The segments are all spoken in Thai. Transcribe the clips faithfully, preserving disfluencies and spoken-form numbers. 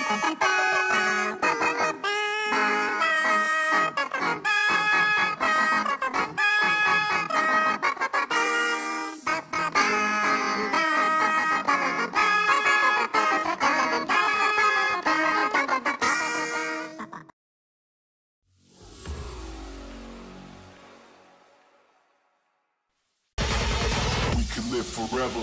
live forever.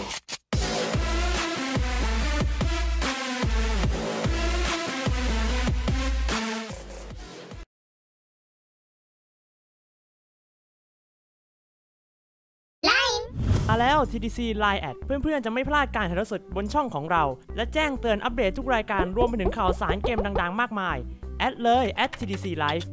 มาแล้ว ที ดี ซี ไลน์ แอด เพื่อนๆจะไม่พลาดการถ่ายทอดสดบนช่องของเราและแจ้งเตือนอัปเดตทุกรายการรวมไปถึงข่าวสารเกมดังๆมากมายแอดเลย แอท ที ดี ซี Live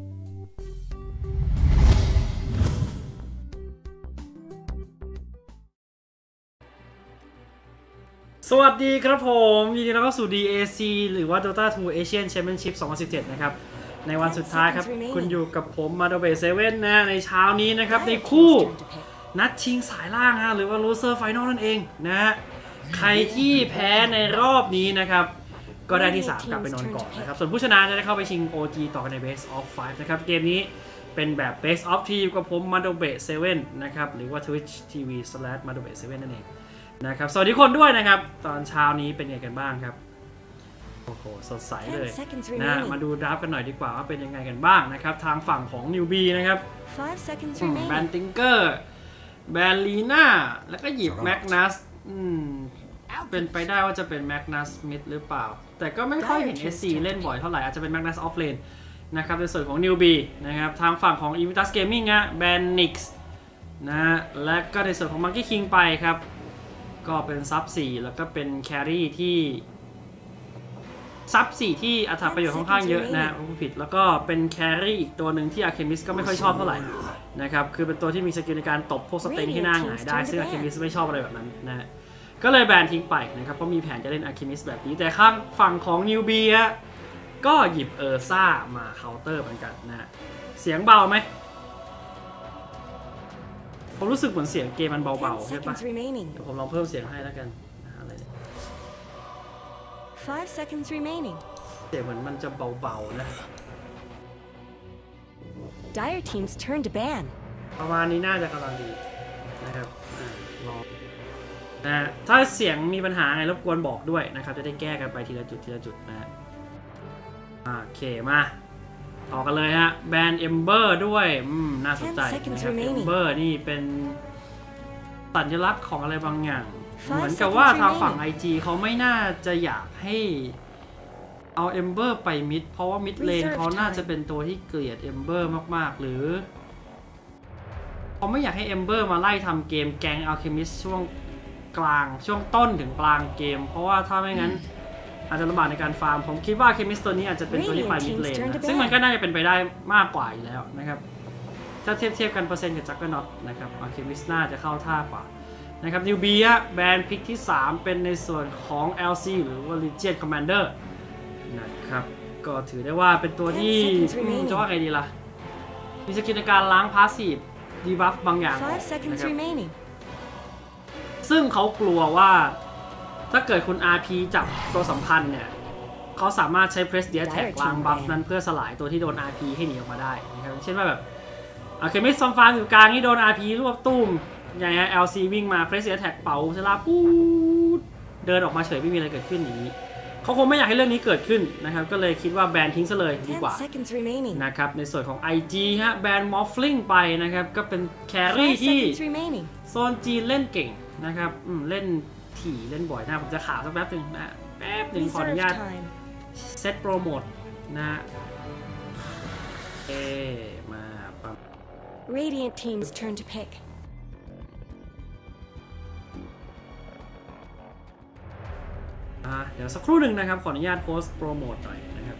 สวัสดีครับผมยินดีต้อนรับสู่ ดี เอ ซี หรือว่า Dota ทู Asian Championship สองพันสิบเจ็ดนะครับในวันสุดท้ายครับคุณอยู่กับผมมาโดเบเซเว่นนะในเช้านี้นะครับในคู่นัดชิงสายล่างฮะหรือว่า Loser Final นั่นเองนะฮะใครที่แพ้ในรอบนี้นะครับก็ได้ที่สามกลับไปนอนก่อนนะครับส่วนผู้ชนะจะได้เข้าไปชิง โอ จี ต่อกันใน Best of ไฟว์ นะครับเกมนี้เป็นแบบ Best of ทีกับผมมาโดเบเซเว่นนะครับหรือว่า Twitch ที วี สแลช มาโดเบเซเว่น นั่นเองนะครับสวัสดีคนด้วยนะครับตอนเช้านี้เป็นไงกันบ้างครับโอ้โหสดใสเลยนะมาดูดราฟกันหน่อยดีกว่าว่าเป็นยังไงกันบ้างนะครับทางฝั่งของนิวบีนะครับแบนติงเกอร์แบนลีน่าแล้วก็หยิบแมกนัสเป็นไปได้ว่าจะเป็นแมกนัสมิดหรือเปล่าแต่ก็ไม่ค่อยเห็น เอส ซี เล่นบ่อยเท่าไหร่อาจจะเป็นแมกนัสออฟเลนนะครับในส่วนของนิวบีนะครับทางฝั่งของ Invictus Gaming ฮะแบนนิกส์นะและก็ในส่วนของ Monkey King ไปครับก็เป็นซับสี่แล้วก็เป็นแครี่ที่ซับสี่ที่อัตราประโยชน์ค่อนข้างเยอะนะผมผิดแล้วก็เป็นแครี่อีกตัวหนึ่งที่อาร์เคมิสก็ไม่ค่อยชอบเท่าไหร่นะครับคือเป็นตัวที่มีสกิลในการตบพวกสเตนที่หน้าหงายได้ซึ่งอาร์เคมิสไม่ชอบอะไรแบบนั้นนะก็เลยแบนทิ้งไปนะครับเพราะมีแผนจะเล่นอาร์เคมิสแบบนี้แต่ข้างฝั่งของนิวเบียก็หยิบเออร์ซ่ามาเคาน์เตอร์เหมือนกันนะเสียงเบาไหมผมรู้สึกเหมือนเสียงเกมมันเบาๆใช่ปะเดี๋ยวผมลองเพิ่มเสียงให้แล้วกันอะไรเนี่ย five seconds remaining เสียงเหมือนมันจะเบาๆนะ Dire team's turn to ban ประมาณนี้น่าจะกำลังดีนะครับลองนะถ้าเสียงมีปัญหาไงรบกวนบอกด้วยนะครับจะได้แก้กันไปทีละจุดทีละจุดนะโอเคมาต่อกันเลยฮะแบนเอมเบอร์ด้วยน่าสนใจนะครับเอมเบอร์นี่เป็นสัญลักษณ์ของอะไรบางอย่างเหมือนกับว่าทางฝั่ง ไอ จี เขาไม่น่าจะอยากให้เอาเอมเบอร์ไปมิดเพราะว่ามิดเลนเขาน่าจะเป็นตัวที่เกลียดเอมเบอร์มากๆหรือเขาไม่อยากให้เอมเบอร์มาไล่ทำเกมแกงอัลเคมิสช่วงกลางช่วงต้นถึงกลางเกมเพราะว่าถ้าไม่งั้นอาจจะลำบากในการฟาร์มผมคิดว่าเคมิสตัวนี้อาจจะเป็นตัวที่ไปมิดเลนนะซึ่งมันก็น่าจะเป็นไปได้มากกว่าอยู่แล้วนะครับถ้าเทียบเทียบกันเปอร์เซ็นต์กับจักรน็อตนะครับเคมิสน่าจะเข้าท่ากว่านะครับนิวเบียแบนพิกที่สามเป็นในส่วนของ แอล ซี หรือว่า Legion Commander นะครับก็ถือได้ว่าเป็นตัวที่จะว่าไงดีล่ะมีสกิลในการล้างพาสซีฟดีบัฟบางอย่างนะครับซึ่งเขากลัวว่าถ้าเกิดคุณ อาร์ พี จับตัวสำคัญเนี่ยเขาสามารถใช้ Press the Attack ล้างบัฟนั้นเพื่อสลายตัวที่โดน อาร์ พี ให้หนีออกมาได้นะครับเช่นว่าแบบโอเคไม่ซอมฟาร์มอยู่กลางนี่โดน อาร์ พี รวบตุ้มอย่างเงี้ย แอล ซี วิ่งมา Press the Attack เป่าเซราปูดเดินออกมาเฉยไม่มีอะไรเกิดขึ้นอย่างนี้เขาคงไม่อยากให้เรื่องนี้เกิดขึ้นนะครับก็เลยคิดว่าแบนทิ้งซะเลยดีกว่านะครับในส่วนของ ไอ จี ฮะแบน Morphling ไปนะครับก็เป็นแครี่ที่โซนจีนเล่นเก่งนะครับเล่นถี่เล่นบ่อยนะผมจะข่าวสักแป๊บหนึ่งนะแป๊บหนึ่งขออนุญาตเซตโปรโมทนะเอมาปั๊ม Radiant team's turn to pick อ่าเดี๋ยวสักครู่หนึ่งนะครับขออนุญาตโพสต์โปรโมทหน่อยนะครับ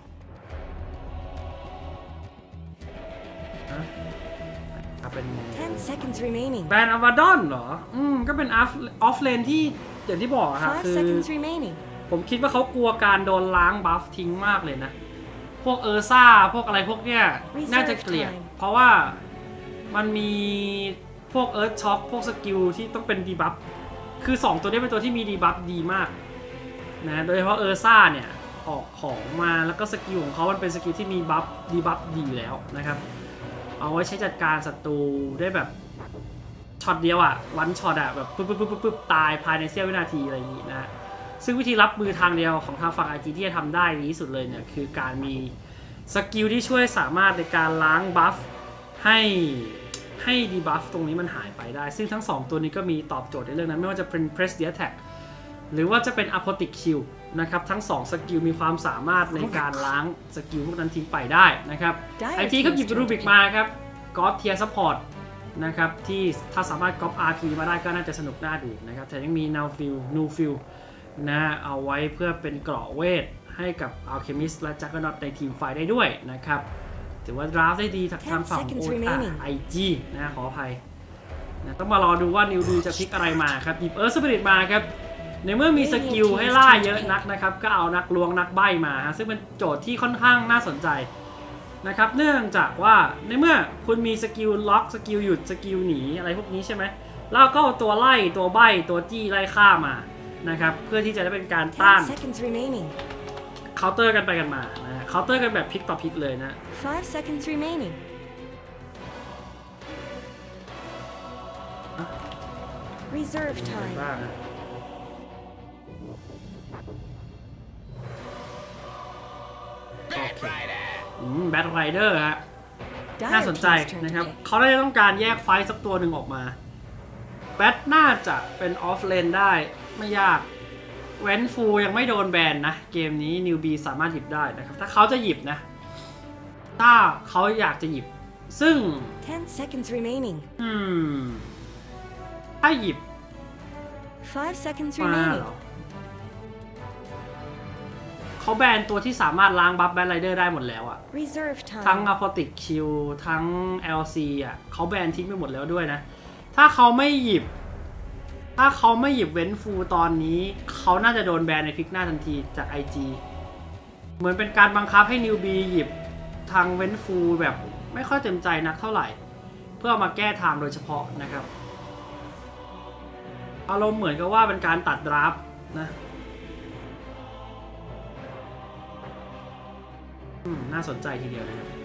เป็นแบนอวาดอนเหรออืมก็เป็นออฟเลนที่อย่างที่บอกครับคือผมคิดว่าเขากลัวการโดนล้างบัฟทิ้งมากเลยนะพวกเออร์ซ่าพวกอะไรพวกเนี้ยน่าจะเกลียดเพราะว่ามันมีพวกเอิร์ธช็อคพวกสกิลที่ต้องเป็นดีบัฟคือสองตัวนี้เป็นตัวที่มีดีบัฟดีมากนะโดยเฉพาะเออร์ซ่าเนี่ยออกของมาแล้วก็สกิลของเขามันเป็นสกิลที่มีบัฟดีบัฟดีอยู่แล้วนะครับเอาไว้ใช้จัดการศัตรูได้แบบช็อตเดียวอ่ะวันช็อตอ่ะแบบปึ๊บปึ๊บปึ๊บปึ๊บตายภายในเสี้ยววินาทีอะไรอย่างนี้นะซึ่งวิธีรับมือทางเดียวของทางฝั่ง ไอ จี ที่จะทำได้ดีที่สุดเลยเนี่ยคือการมีสกิลที่ช่วยสามารถในการล้างบัฟให้ให้ดีบัฟตรงนี้มันหายไปได้ซึ่งทั้งสองตัวนี้ก็มีตอบโจทย์ในเรื่องนั้นไม่ว่าจะเป็น Press the Attack หรือว่าจะเป็น Apotic Q นะครับทั้งสองสกิลมีความสามารถในการล้างสกิลพวกนั้นทิ้งไปได้นะครับ ไอ จี ก็หยิบรูบิกมาครับก็เทียร์ซัพพอร์ตนะครับที่ถ้าสามารถก๊อป อาร์ พี มาได้ก็น่าจะสนุกน่าดูนะครับแต่ยังมี Now Fill New Fill นะเอาไว้เพื่อเป็นเกราะเวทให้กับ Alchemist และ Juggernaut ในทีมไฟได้ด้วยนะครับถือว่าดราฟได้ดีจากทางฝั่งโอตา ไอ จี นะขออภัยนะต้องมารอดูว่านิวดูจะพลิกอะไรมาครับหยิบเอิร์ธสปิริตมาครับในเมื่อมีสกิลให้ล่าเยอะนักนะครับก็เอานักลวงนักใบ้มาซึ่งเป็นโจทย์ที่ค่อนข้างน่าสนใจนะครับเนื่องจากว่าในเมื่อคุณมีสกิลล็อกสกิลหยุดสกิลหนีอะไรพวกนี้ใช่ไหมแล้วก็ตัวไล่ตัวใบ้ตัวจี้ไล่ฆ่ามานะครับเพื่อที่จะได้เป็นการต้านเคาน์เตอร์กันไปกันมานะเคาน์เตอร์กันแบบพลิกต่อพลิกเลยนะ five seconds remaining reserve time บ้างนะแบทไรเดอร์ฮะน่าสนใจนะครับเขาได้ต้องการแยกไฟสักตัวหนึ่งออกมาแบทน่าจะเป็นออฟเลนได้ไม่ยากเว้นฟูยังไม่โดนแบนนะเกมนี้นิวบีสามารถหยิบได้นะครับถ้าเขาจะหยิบนะถ้าเขาอยากจะหยิบซึ่ง ten seconds remaining อืมถ้าหยิบ five seconds มา remaining เหรอเขาแบนตัวที่สามารถล้างบัฟแบทไรเดอร์ได้หมดแล้วอะ reserve ทั้ง time Apotic Q ทั้ง แอล ซี อ่ะเขาแบนทิ้งไปหมดแล้วด้วยนะถ้าเขาไม่หยิบถ้าเขาไม่หยิบเว้นฟูตอนนี้เขาน่าจะโดนแบนในพลิกหน้าทันทีจาก ไอ จี เหมือนเป็นการบังคับให้นิวบีหยิบทางเว้นฟูแบบไม่ค่อยเต็มใจนักเท่าไหร่เพื่อมาแก้ทางโดยเฉพาะนะครับอารมณ์เหมือนกับว่าเป็นการตัดดราฟนะน่าสนใจทีเดียวนะครับ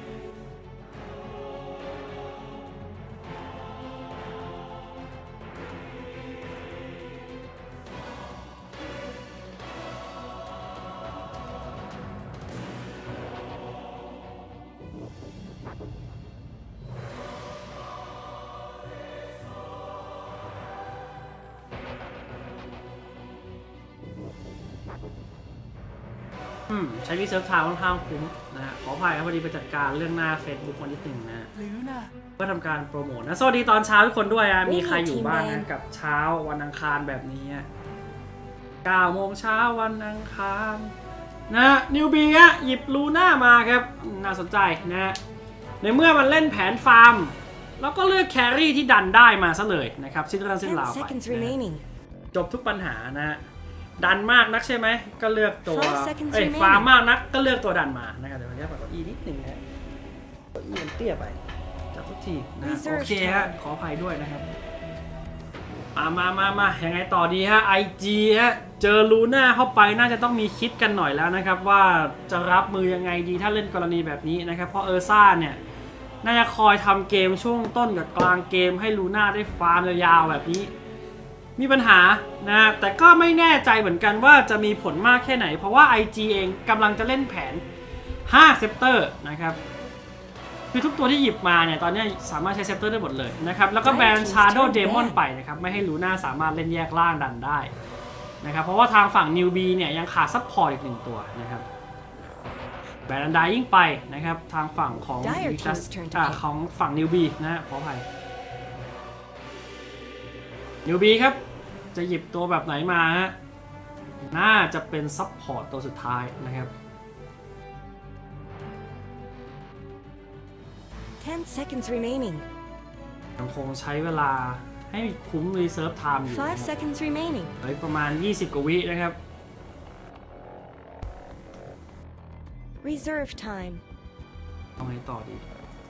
ใช้รีเซิร์ฟทาวค่อนข้างคุ้มนะฮะขออภัยครับพอดีไปจัดการเรื่องหน้า Facebook วันที่หนึ่งนะเพื่อทำการโปรโมทนะสวัสดีตอนเช้าทุกคนด้วยนะมีใครอยู่บ้างนะกับเช้าวันอังคารแบบนี้เก้าโมงเช้าวันอังคารนะนิวบีอ่ะหยิบลูน่ามาครับน่าสนใจนะในเมื่อมันเล่นแผนฟาร์มแล้วก็เลือกแครี่ที่ดันได้มาซะเลยนะครับสิ้นเรื่องสิ้นราวไปจบทุกปัญหานะดันมากนักใช่ไหมก็เลือกตัวเอ้ยฟาร์มมากนักก็เลือกตัวดันมานะครับเดี๋ยวนี้แบบอีนิดหนึ่งนะตัวอีมันเตี้ยไปจับทุกทีนะโอเคฮะขออภัยด้วยนะครับมามามามายังไงต่อดีฮะ ไอ จี ฮะเจอลูน่าเข้าไปน่าจะต้องมีคิดกันหน่อยแล้วนะครับว่าจะรับมือยังไงดีถ้าเล่นกรณีแบบนี้นะครับเพราะเออร์ซ่าเนี่ยน่าจะคอยทำเกมช่วงต้นกับกลางเกมให้ลูน่าได้ฟาร์มยาวๆแบบนี้มีปัญหานะแต่ก็ไม่แน่ใจเหมือนกันว่าจะมีผลมากแค่ไหนเพราะว่า ไอ จี เองกำลังจะเล่นแผนห้าเซปเตอร์นะครับคือทุกตัวที่หยิบมาเนี่ยตอนนี้สามารถใช้เซปเตอร์ได้หมดเลยนะครับแล้วก็แบน Shadow Demon ไปนะครับไม่ให้ลูน่าสามารถเล่นแยกล่างดันได้นะครับเพราะว่าทางฝั่ง Newbie เนี่ยยังขาดซัพพอร์ตอีกหนึ่งตัวนะครับแบนอันดายิ่งไปนะครับทางฝั่งของของฝั่ง Newbie นะขออภัย Newbie ครับจะหยิบตัวแบบไหนมาฮะน่าจะเป็นซัพพอร์ตตัวสุดท้ายนะครับ ten seconds remaining ยังคงใช้เวลาให้คุ้ม Reserve Time อยู่ five seconds remaining ประมาณยี่สิบกว่าวินะครับ reserve time เอาไงต่อดี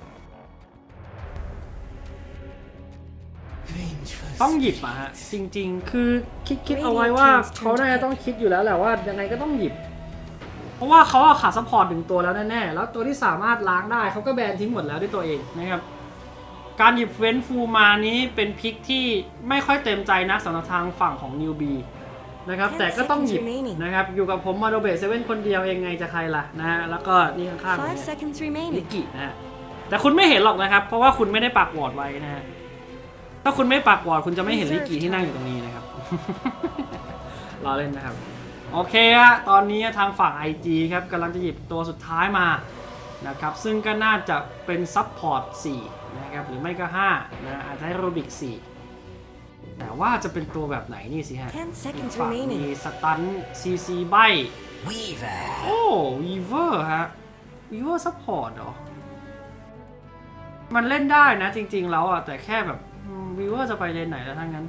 ต้องหยิบอะฮะจริงๆคือคิดคิดเอาไว้ว่าเขาน่าจะต้องคิดอยู่แล้วแหละว่ายังไงก็ต้องหยิบเพราะว่าเขาขาดซัพพอร์ตหนึ่งตัวแล้วแน่ๆแล้วตัวที่สามารถล้างได้เขาก็แบนทิ้งหมดแล้วด้วยตัวเองนะครับการหยิบเว้นฟูมานี้เป็นพิกที่ไม่ค่อยเต็มใจนักสำหรับทางฝั่งของนิวบีนะครับแต่ก็ต้องหยิบนะครับอยู่กับผมมาโดเบะเซเว่นคนเดียวเองไงจะใครล่ะนะฮะแล้วก็นี่ข้างๆ Five seconds นิ remaining. กินะฮะแต่คุณไม่เห็นหรอกนะครับเพราะว่าคุณไม่ได้ปักวอร์ดไว้นะฮะถ้าคุณไม่ปักวอร์ดคุณจะไม่เห็นนิกิที่นั่งอยู่ตรงนี้นะครับ รอเล่นนะครับโอเคฮะตอนนี้ทางฝั่ง ไอ จี ครับกำลังจะหยิบตัวสุดท้ายมานะครับซึ่งก็น่าจะเป็นซับพอร์ตสี่นะครับหรือไม่ก็ห้านะอาจจะให้โรบิกสี่แต่ว่าจะเป็นตัวแบบไหนนี่สิฮะ Ten seconds ฝั่งมี remaining. สตันซีซีใบโอ้วีเวอร์ฮะวีเวอร์ซัพพอร์ตเหรอมันเล่นได้นะจริงๆแล้วอ่ะแต่แค่แบบวีเวอร์จะไปเลนไหนแล้วทั้งนั้น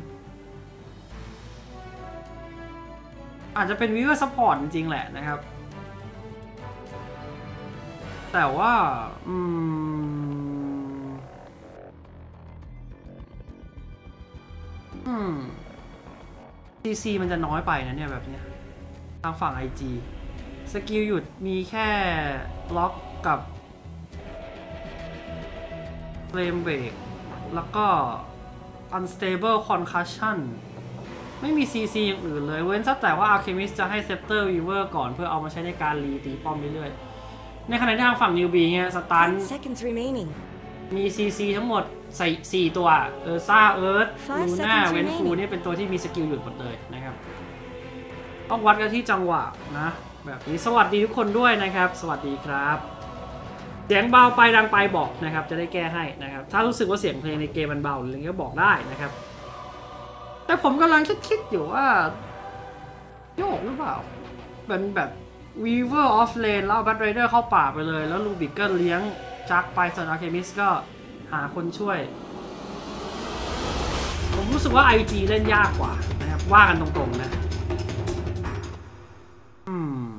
อาจจะเป็นวีเวอร์ซัพพอร์ตจริงๆแหละนะครับแต่ว่าอืมอืม ซี ซี มันจะน้อยไปนะเนี่ยแบบนี้ทางฝั่ง ไอ จี สกิลหยุดมีแค่ล็อกกับเฟรมเบรกแล้วก็ unstable concussion ไม่มี ซี ซี อย่างอื่นเลยเว้นแต่ว่า Alchemist จะให้ Scepter Weaver ก่อนเพื่อเอามาใช้ในการรีตีป้อมเรื่อยๆในขณะที่ทางฝั่ง Newbie เนี่ยสตัน Ten seconds remaining. มี ซี ซี ทั้งหมดใส่สี่ตัวเออซ่าเอิร์ธลูน่าเวนฟูนี่เป็นตัวที่มีสกิลหยุดหมดเลยนะครับต้องวัดกันที่จังหวะนะแบบนี้สวัสดีทุกคนด้วยนะครับสวัสดีครับเสียงเบาไปดังไปบอกนะครับจะได้แก้ให้นะครับถ้ารู้สึกว่าเสียงเพลงในเกมมันเบาหรืออะไรก็บอกได้นะครับแต่ผมกำลังคิดๆอยู่ว่าโยกหรือเปล่าเป็นแบบ Weaver off lane แล้วเอา Bat Rider เข้าป่าไปเลยแล้วลูบิกก็เลี้ยงจักไปส่วน Alchemist ก็หาคนช่วยผมรู้สึกว่า ไอ จี เล่นยากกว่านะครับว่ากันตรงๆนะอืม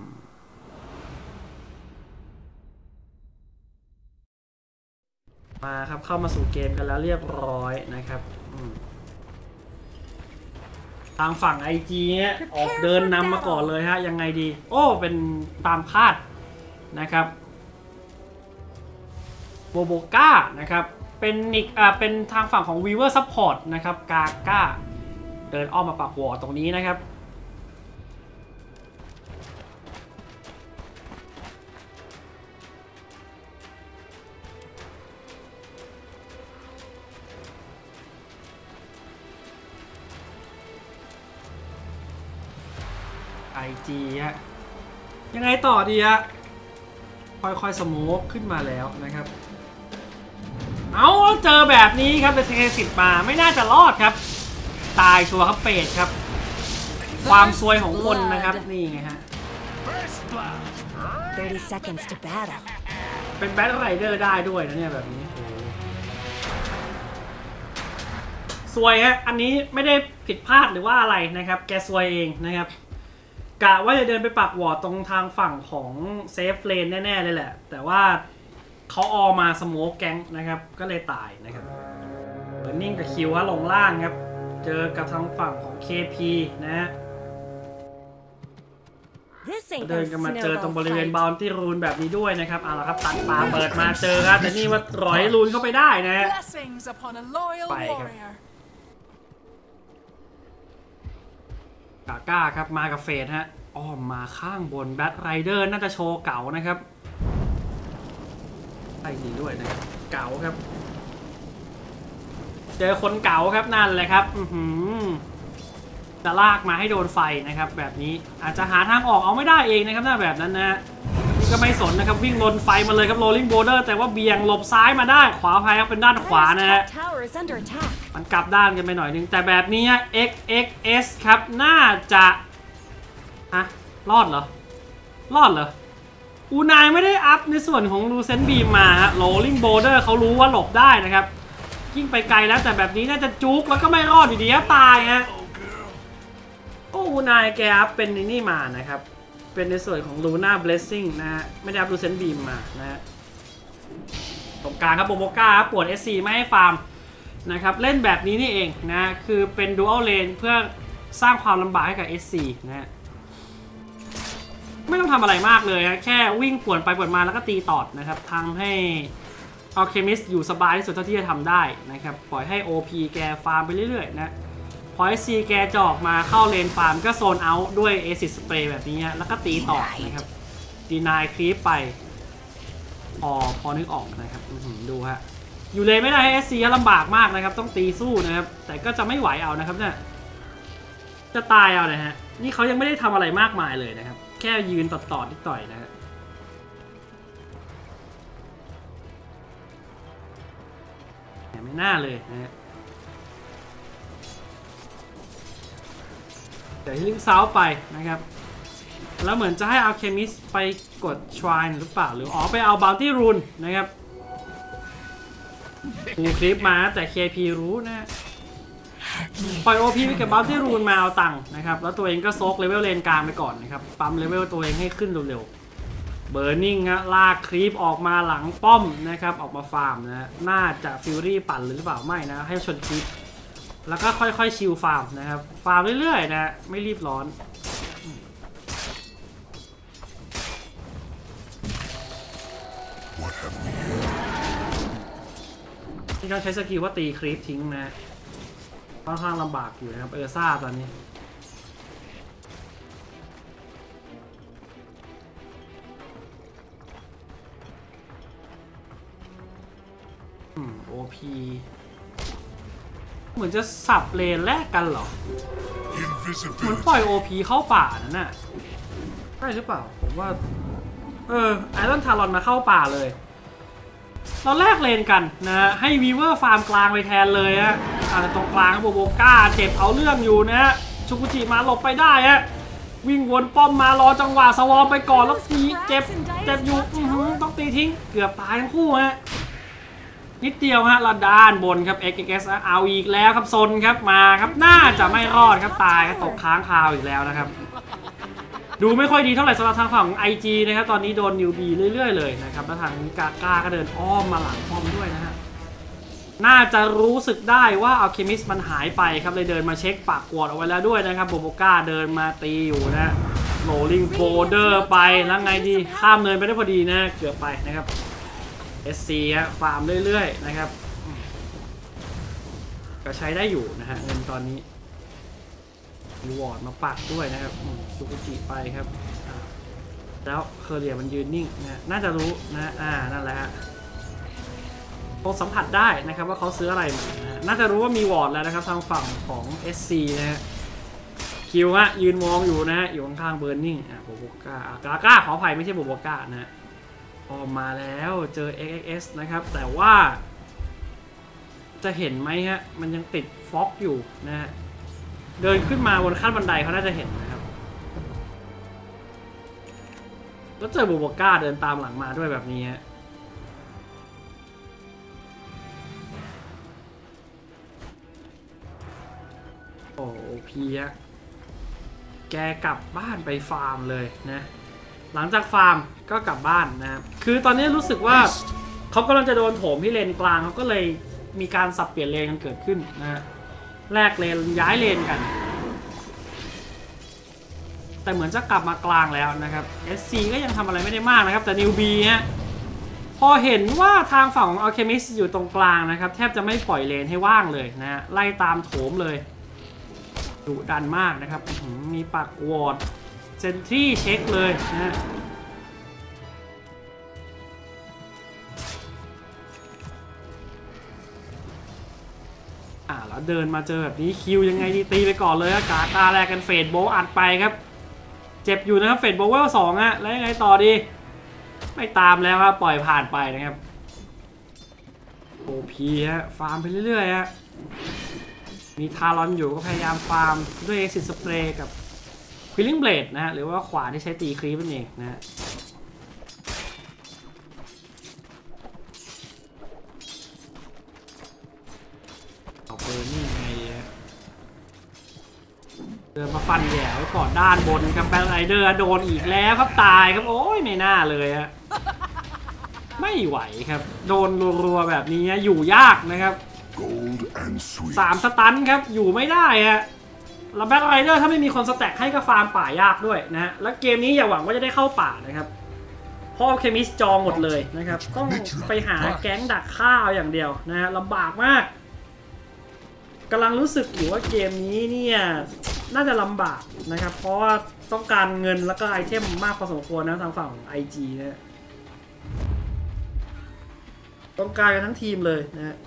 มาครับเข้ามาสู่เกมกันแล้วเรียบร้อยนะครับทางฝั่ง ไอ จี เนี่ยออกเดินนำมาก่อนเลยฮะยังไงดีโอ้เป็นตามคาดนะครับโบโบก้านะครับเป็นนิกอ่าเป็นทางฝั่งของ Weaver Support นะครับกาก้าเดินอ้อมมาปักวอร์ตรงนี้นะครับไอจีฮะยังไงต่อดีฮะค่อยๆสโมกขึ้นมาแล้วนะครับเอาเจอแบบนี้ครับเป็นเทคสิบมาไม่น่าจะรอดครับตายชัวร์ครับเฟดครับความซวยของคนนะครับนี่ไงฮะ Thirty seconds to battle. เป็นแบทไรเดอร์ได้ด้วยนะเนี่ยแบบนี้ซวยฮะอันนี้ไม่ได้ผิดพลาดหรือว่าอะไรนะครับแกซวยเองนะครับกะว่าจะเดินไปปักวอร์ดตรงทางฝั่งของเซฟเลนแน่ๆเลยแหละแต่ว่าเขาออมาสโมกแก๊งนะครับก็เลยตายนะครับเบอร์นิ่งกับคิวฮะลงล่างครับเจอกับทางฝั่งของ เค พี นะฮะเดินกันมาเจอตรงบริเวณบาวน์ตี้รูนแบบนี้ด้วยนะครับเอาละครับตัดปาเปิดมาเจอครับแต่นี่ว่าร้อยรูนเข้าไปได้นะฮะไปครับกาก้าครับมากับเฟสฮะอ้อมมาข้างบนแบทไรเดอร์น่าจะโชว์เก๋านะครับไอ้นี่ด้วยนะครับเก๋าครับเจอคนเก๋าครับนั่นแหละครับอือหือจะลากมาให้โดนไฟนะครับแบบนี้อาจจะหาทางออกเอาไม่ได้เองนะครับถ้าแบบนั้นนะนี่ก็ไม่สนนะครับวิ่งลนไฟมาเลยครับโรลลิ่งโบลเดอร์แต่ว่าเบี่ยงหลบซ้ายมาได้ขวาพายครับเป็นด้านขวานะฮะมันกลับด้านกันไปหน่อยนึงแต่แบบนี้ เอ็กซ์ เอ็กซ์ เอส ครับน่าจะฮะรอดเหรอรอดเหรออูนายไม่ได้อัพในส่วนของลูเซนบีมมาฮะโรลลิ่งโบลเดอร์เขารู้ว่าหลบได้นะครับยิ่งไปไกลแล้วแต่แบบนี้น่าจะจุกแล้วก็ไม่รอดอยู่ดีตายฮะโอ้อูนายแกอัพเป็นนี่มานะครับเป็นในส่วนของลูน่าเบลสซิ่งนะฮะไม่ได้อัพลูเซนบีมมานะฮะตรงกลางครับโบโบก้าปวด เอส ซี ไม่ให้ฟาร์มนะครับเล่นแบบนี้นี่เองนะคือเป็นดูอัลเลนเพื่อสร้างความลำบากให้กับ เอส ซี นะฮะไม่ต้องทำอะไรมากเลยแค่วิ่งป่วนไปป่วนมาแล้วก็ตีตอดนะครับทำให้อัลเคมิสอยู่สบายที่สุดเท่าที่จะทำได้นะครับปล่อยให้ โอ พี แกฟาร์มไปเรื่อยๆนะพอ เอส ซี แกจะออกมาเข้าเลนฟาร์มก็โซนเอาท์ด้วยเอซิสสเปรย์แบบนี้ฮะแล้วก็ตีตอดนะครับดีนายคลิปไปพอพอนึกออกนะครับดูฮะอยู่เลยไม่ได้ให้ เอส ซี ลำบากมากนะครับต้องตีสู้นะครับแต่ก็จะไม่ไหวเอานะครับเนี่ยจะตายเอานะฮะนี่เขายังไม่ได้ทำอะไรมากมายเลยนะครับแค่ยืนตอดๆนิดต่อยนะฮะไม่น่าเลยนะฮะเดี๋ยวลิงก์เซาไปนะครับแล้วเหมือนจะให้อัลเคมิสไปกดช r ายหรือเปล่าหรืออ๋อไปเอาบาวตี้รูนนะครับดูคลิปมาแต่ เค พี รู้นะปล่อย โอ พี ไปกับบาวตี้รูนมาเอาตังค์นะครับแล้วตัวเองก็โซกเลเวลเลนกลางไปก่อนนะครับปั๊มเลเวลตัวเองให้ขึ้นเร็วๆเบอร์นิ่งฮะลากคลิปออกมาหลังป้อมนะครับออกมาฟาร์มนะน่าจะฟิวรี่ปั่นหรือเปล่าไม่นะให้ชนคลิปแล้วก็ค่อยๆชิลฟาร์มนะครับฟาร์มเรื่อยๆนะไม่รีบร้อนที่เขาใช้สกิลว่าตีคลิปทิ้งนะค่อนข้างลำบากอยู่นะครับเออซ่าตอนนี้อืม โอ พี เหมือนจะสับเลนแลกกันเหรอเหมือนปล่อย โอ พี เข้าป่านั่นน่ะใช่หรือเปล่าผมว่าเออไอรอนทารอนมาเข้าป่าเลยเราแลกเลนกันนะให้วีเวอร์ฟาร์มกลางไปแทนเลยฮะอาจจะตรงกลางโบโบก้าเจ็บเอาเรื่องอยู่นะฮะชุกุจิมาหลบไปได้ฮะวิ่งวนป้อมมารอจังหวะสวอมไปก่อนแล้วตีเจ็บเจ็บอยู่ต้องตีทิ้งเกือบตายทั้งคู่ฮะนิดเดียวฮะละด้านบนครับ เอ็กซ์ เอ็กซ์ เอาอีกแล้วครับซนครับมาครับน่าจะไม่รอดครับตายตกค้างคาวอีกแล้วนะครับดูไม่ค่อยดีเท่าไหร่สำหรับทางฝั่งของ ไอ จี นะครับตอนนี้โดนนิวบีเรื่อยๆเลยนะครับแล้วทางกาก้าก็เดินอ้อมมาหลังป้อมด้วยนะฮะน่าจะรู้สึกได้ว่าอัลเคมิสมันหายไปครับเลยเดินมาเช็คปากกวดเอาไว้แล้วด้วยนะครับโบโบก้าเดินมาตีอยู่นะโรลลิงโบเดอร์ไปแล้วไงดีข้ามเนินไปได้พอดีนะเกือบไปนะครับ เอส ซี ฮะฟาร์มเรื่อยๆนะครับก็ใช้ได้อยู่นะฮะเงินตอนนี้รีวอร์ดมาปักด้วยนะครับซูกุจิไปครับแล้วเคอร์เรียมันยืนนิ่งนะน่าจะรู้นะอ่านั่นแหละฮะคงสัมผัสได้นะครับว่าเขาซื้ออะไรมานะน่าจะรู้ว่ามีวอร์ดแล้วนะครับทางฝั่งของ เอส ซี นะฮะคิวฮะยืนมองอยู่นะฮะอยู่ข้างๆเบอร์นิ่งอ่ะโบโบก้ากาก้าขออภัยไม่ใช่โบโบก้านะออกมาแล้วเจอ เอ็กซ์ เอ็กซ์ เอส นะครับแต่ว่าจะเห็นไหมฮะมันยังติดฟ็อกอยู่นะฮะเดินขึ้นมาบนขั้นบันไดเขาน่าจะเห็นนะครับแล้วเจอบูโบก้าเดินตามหลังมาด้วยแบบนี้ฮะโอ้พีฮะแกกลับบ้านไปฟาร์มเลยนะหลังจากฟาร์มก็กลับบ้านนะครับคือตอนนี้รู้สึกว่าเขากำลังจะโดนโถมที่เลนกลางเขาก็เลยมีการสับเปลี่ยนเลนกันเกิดขึ้นนะฮะแลกเลนย้ายเลนกันแต่เหมือนจะกลับมากลางแล้วนะครับ เอส ซี ก็ยังทำอะไรไม่ได้มากนะครับแต่นิวบีฮะพอเห็นว่าทางฝั่งของอัลเคมิสอยู่ตรงกลางนะครับแทบจะไม่ปล่อยเลนให้ว่างเลยนะฮะไล่ตามโถมเลยดุดันมากนะครับมีปักวอร์ดเซนทรีเช็คเลยนะฮะอ่าแล้วเดินมาเจอแบบนี้คิวยังไงดีตีไปก่อนเลยกาตาแรกกันเฟดโบอัดไปครับเจ็บอยู่นะครับเฟดโบเวลสองอะแล้วยังไงต่อดีไม่ตามแล้วครับปล่อยผ่านไปนะครับโอพีฮะฟาร์มไปเรื่อยๆฮะมีทารอนอยู่ก็พยายามฟาร์มด้วยเอ็กซิสสเปรย์กับควิลลิ่งเบลดนะฮะหรือว่าขวานที่ใช้ตีครีปนั่นเองนะฮะเอาเปิดนี่ไงเดินมาฟันแย่ไว้ก่อนด้านบนครับแบงค์ไรเดอร์โดนอีกแล้วครับตายครับโอ้ยไม่น่าเลยฮะไม่ไหวครับโดนรัวๆแบบนี้อยู่ยากนะครับสามสตันครับอยู่ไม่ได้ฮะแล้วแบ็คไรเดอร์ถ้าไม่มีคนสแต็กให้ก็ฟาร์มป่ายากด้วยนะฮะแล้วเกมนี้อย่าหวังว่าจะได้เข้าป่านะครับเพราะเคมิสจองหมดเลยนะครับต้องไปหาแก๊งดักฆ่าอย่างเดียวนะฮะลำบากมากกำลังรู้สึกอยู่ว่าเกมนี้เนี่ยน่าจะลำบากนะครับเพราะว่าต้องการเงินแล้วก็ไอเทมมากพอสมควรนะทางฝั่ง ไอ จี นะต้องการกันทั้งทีมเลยนะฮะ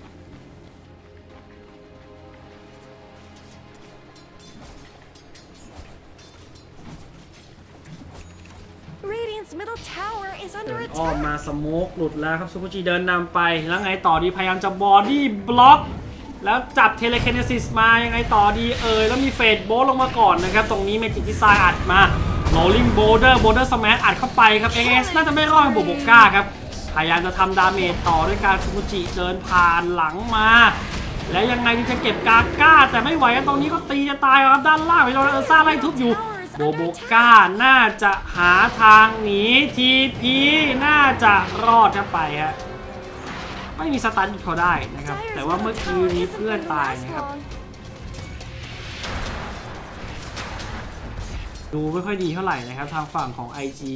Middle tower is เดิ under นอ้อม attack. มาสโมกหลุดแล้วครับซูกุจิเดินนำไปแล้วไงต่อดีพยายามจะบอดี้บล็อกแล้วจับเทเลคิเนซิสมายังไงต่อดีเอ่ยแล้วมีเฟดโบลลงมาก่อนนะครับตรงนี้เมจิกดีไซน์อัดมาโรลลิงโบลเดอร์โบลเดอร์สแมชอัดเข้าไปครับเอ็กเอสน่าจะไม่รอดบุกบกก้าครับพยายามจะทำดาเมจต่อด้วยการซูกุจิเดินผ่านหลังมาและยังไงจะเก็บกาก้าแต่ไม่ไหวตรงนี้ก็ตีจะตายครับด้านล่างไปโดนเออร์ซ่าไล่ทุบอยู่โบโบก้าน่าจะหาทางหนีทีพีน่าจะรอดเข้าไปฮะไม่มีสตันเขาได้นะครับแต่ว่าเมื่อกี้นี้เพื่อนตายนะครับดูไม่ค่อยดีเท่าไหร่นะครับทางฝั่งของ ไอ จี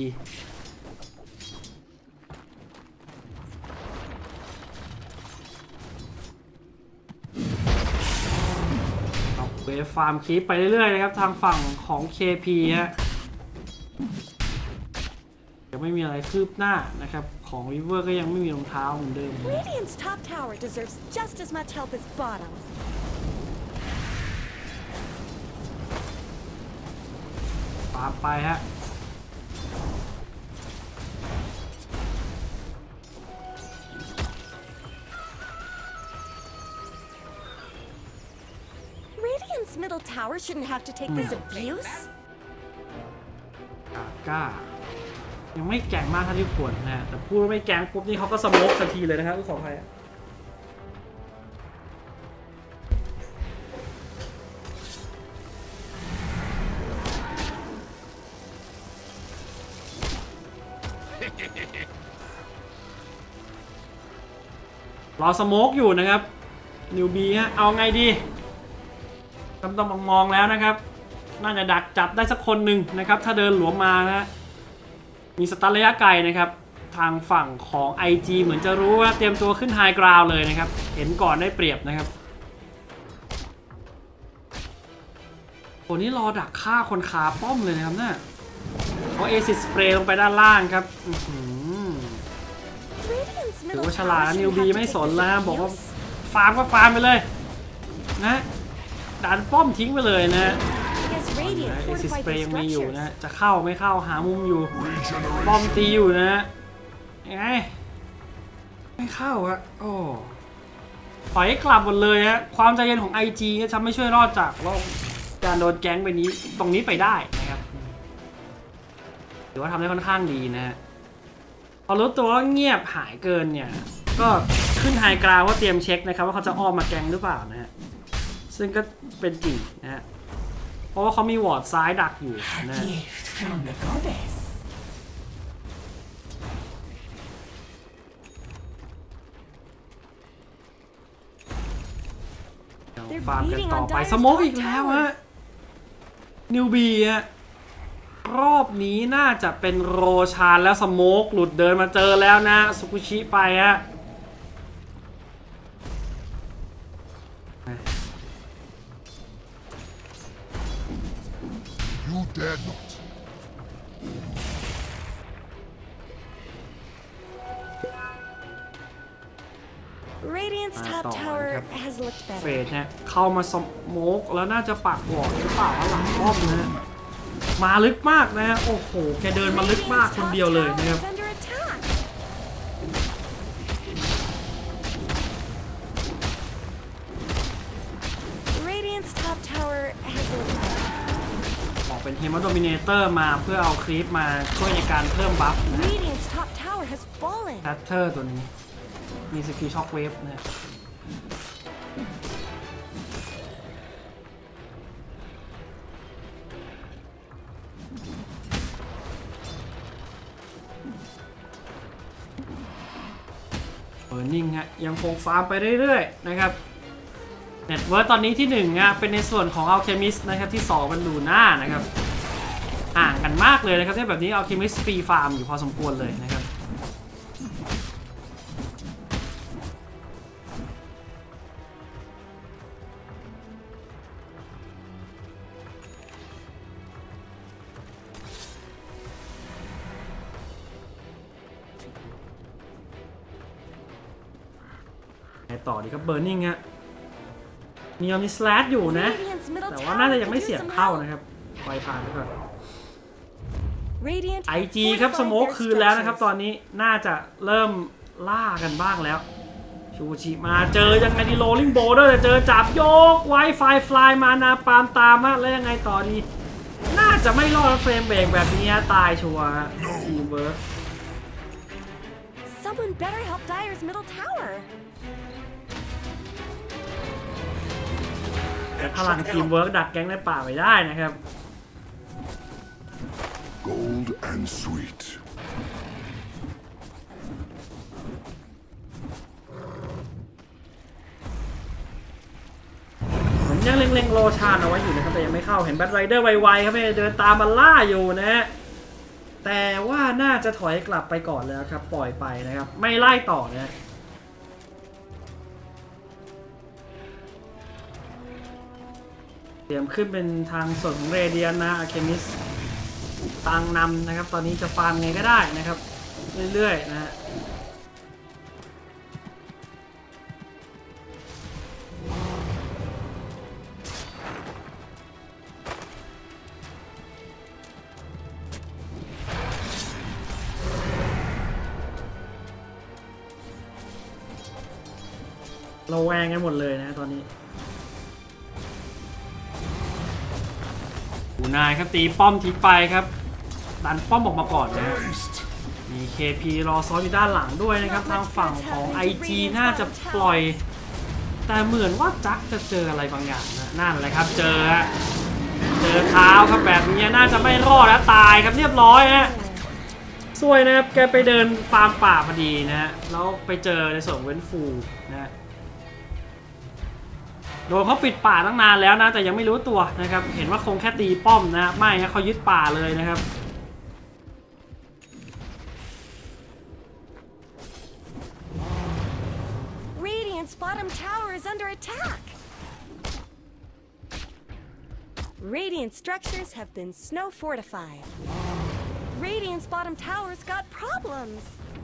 เวฟฟาร์มคลิปไปเรื่อยๆนะครับทางฝั่งของ เค พี ฮะยังไม่มีอะไรคืบหน้านะครับของ River ก็ยังไม่มีรองเท้าเหมือนเดิม Radiant's top tower deserves just as much help as bottom. ตามไปฮะ Radiant's middle tower shouldn't have to take this abuse. กาก้ายังไม่แกร่งมากเท่าที่ควรนะแต่พูดว่าไม่แกร่งปุ๊บนี่เขาก็สโมกทันทีเลยนะครับทุกสองใครรอสโมกอยู่นะครับนิวบีฮะเอาไงดีต้องต้องมองแล้วนะครับน่าจะดักจับได้สักคนหนึ่งนะครับถ้าเดินหลวมมานะฮะมีสตาร์ระยะไกลนะครับทางฝั่งของ ไอ จี เหมือนจะรู้ว่าเตรียมตัวขึ้นไฮกราวเลยนะครับเห็นก่อนได้เปรียบนะครับตัวนี้รอดักฆ่าคนคาป้อมเลยนะครับน่ะเพราะเอซิสสเปรย์ลงไปด้านล่างครับถือว่าฉลาดนิวบีไม่สนแล้วบอกว่าฟาร์มก็ฟาร์มไปเลยนะดันป้อมทิ้งไปเลยนะเอซิสสเปรย์ยังมีอยู่นะจะเข้าไม่เข้าหามุมอยู่ป้อมตีอยู่นะยังไงไม่เข้าอะโอ้ปล่อยให้กลับหมดเลยฮะความใจเย็นของ ไอ จี จะทำให้ช่วยรอดจากว่าการโดนแก๊งไปนี้ตรงนี้ไปได้นะครับถือว่าทำได้ค่อนข้างดีนะฮะพอรู้ตัวว่าเงียบหายเกินเนี่ยก็ขึ้นไฮกราวว่าเตรียมเช็คนะครับว่าเขาจะอ้อมมาแก๊งหรือเปล่านะฮะซึ่งก็เป็นจริงนะฮะเพราะว่าเขามีวอร์ดซ้ายดักอยู่นะฟาร์มกันต่อไปสโมกอีกแล้วฮะนิวบีฮะรอบนี้น่าจะเป็นโรชานแล้วสโมกหลุดเดินมาเจอแล้วนะสุกุชิไปฮะ You dare not. Radiant's top tower has looked เฟ better. ดเนี่ยเข้ามาสโมกแล้วน่าจะปักวอร์ดหรือเปล่าหลังป้อมนะมาลึกมากนะโอ้โหแกเดินมาลึกมากคนเดียวเลยนะครับ Radiant's top tower has looked better. ออกเป็นเฮมโดมิเนเตอร์มาเพื่อเอาคลิปมาช่วยในการเพิ่มบัฟนะ Radiant's top tower has fallen. แพทเทอร์ตัวนี้มีสกิลช็อคเวฟนะเบอร์นิ่งฮะยังคงฟาร์มไปเรื่อยๆนะครับเน็ตเวิร์ตตอนนี้ที่หนึ่งอ่ะเป็นในส่วนของ Alchemist นะครับที่สองเป็นลูน่านะครับห่างกันมากเลยนะครับที่แบบนี้ Alchemist ฟรีฟาร์มอยู่พอสมควรเลยนะครับต่อดีครับเบอร์นิงฮะมีอมิสแลชอยู่นะแต่ว่าน่าจะยังไม่เสียบเข้านะครับปล่อยผ่านไปก่อน ไอ จี ครับสโมกคืนแล้วนะครับตอนนี้น่าจะเริ่มล่ากันบ้างแล้วชูชิมาเจอยังไงดีโรลลิ่งโบลเดอร์เจอจับโยกไวไฟฟลายมานาปามตามฮะแล้วยังไงต่อดีน่าจะไม่รอดเฟรมเบรกแบบนี้ตายชัวร์ทีมเวิร์ค Someone better help Dire's middle tower. แต่พลังทีมเวิร์กดักแก๊งในป่าไม่ได้นะครับ Gold and sweet. ผมยังเล็งๆโลชานเอาไว้อยู่นะครับแต่ยังไม่เข้าเห็นแบทไรเดอร์ไวๆครับไม่เดินตามมาล่าอยู่นะฮะแต่ว่าน่าจะถอยกลับไปก่อนแล้วครับปล่อยไปนะครับไม่ไล่ต่อนะเตรียมขึ้นเป็นทางส่วนของเรเดียนนะอะเคมิสตังนำนะครับตอนนี้จะฟาร์มไงก็ได้นะครับเรื่อยๆนะฮะเราแวงกันหมดเลยนะตอนนี้อูนายครับตีป้อมทิ้งไปครับดันป้อมออกมาก่อนนะมี เค พี รอซ้อนอยู่ด้านหลังด้วยนะครับทางฝั่งของ ไอ จี น่าจะปล่อยแต่เหมือนว่าจักจะเจออะไรบางอย่างนะนั่นแหละครับเจอเจอเท้าครับแบบนี้น่าจะไม่รอดแล้วตายครับเรียบร้อยฮะสวยนะครับแกไปเดินฟาร์มป่าพอดีนะแล้วไปเจอในส่วนเว้นฟูนะโดนเขาปิดป่าตั้งนานแล้วนะแต่ยังไม่รู้ตัวนะครับเห็นว่าคงแค่ตีป้อมนะไม่ฮะเขายึดป่าเลยนะครับ Radiant's bottom tower is under attack. Radiant structures have been snow fortified. Radiant's bottom tower's got problems.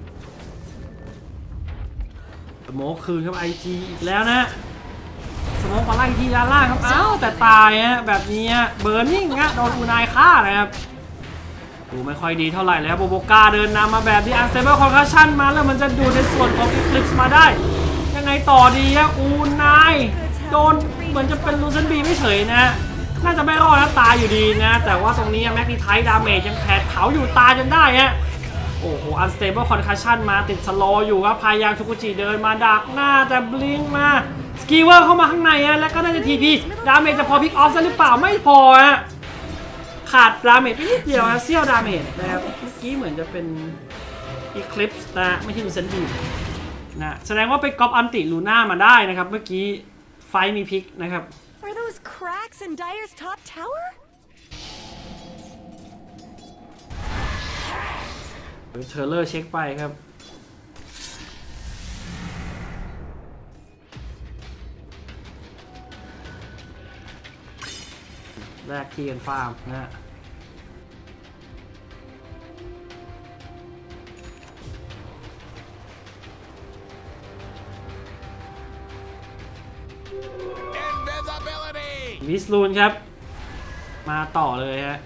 สโมกคืนครับ ไอ จี อีกแล้วนะสโมกมาไล่ที่ด้านล่างครับอ้าวแต่ตายฮะแบบนี้เบอร์นิ่งฮะโดนอูนายฆ่านะครับดูไม่ค่อยดีเท่าไหร่แล้วโบโบกาเดินนำมาแบบที่อันเซเบิลคอนคัชชั่นมาแล้วมันจะดูในส่วนของอีคลิปส์มาได้ยังไงต่อดีฮะอูนายโดนเหมือนจะเป็นลูเซนบีไม่เฉยนะน่าจะไม่รอดนะตายอยู่ดีนะแต่ว่าตรงนี้แม็กนีไทดาเมจยังแผดเผาอยู่ตายจนได้ฮะโอ้โหอันสเตเบิลคอนคัชชั่นมาติดสโลอยู่ครับพยายามชุกุจิเดินมาดักหน้าแต่บลิงมาสกีเวอร์เข้ามาข้างในฮะแล้วก็น่าจะทีพีดาเมจจะพอพิกออฟซะหรือเปล่าไม่พอฮะขาดดาเมจไปนิดเดียวฮะเซี่ยวดาเมจนะครับเมื่อกี้เหมือนจะเป็นอีคลิปส์นะไม่ใช่ลูเซนบีนะแสดงว่าไปก๊อปอันติลูน่ามาได้นะครับเมื่อกี้ไฟมีพิกนะครับ Are those cracks in Dire's top tower? เทอร์เลอร์เช็คไปครับแรกที่กันฟาร์มนะฮะวิสลูนครับมาต่อเลยฮะ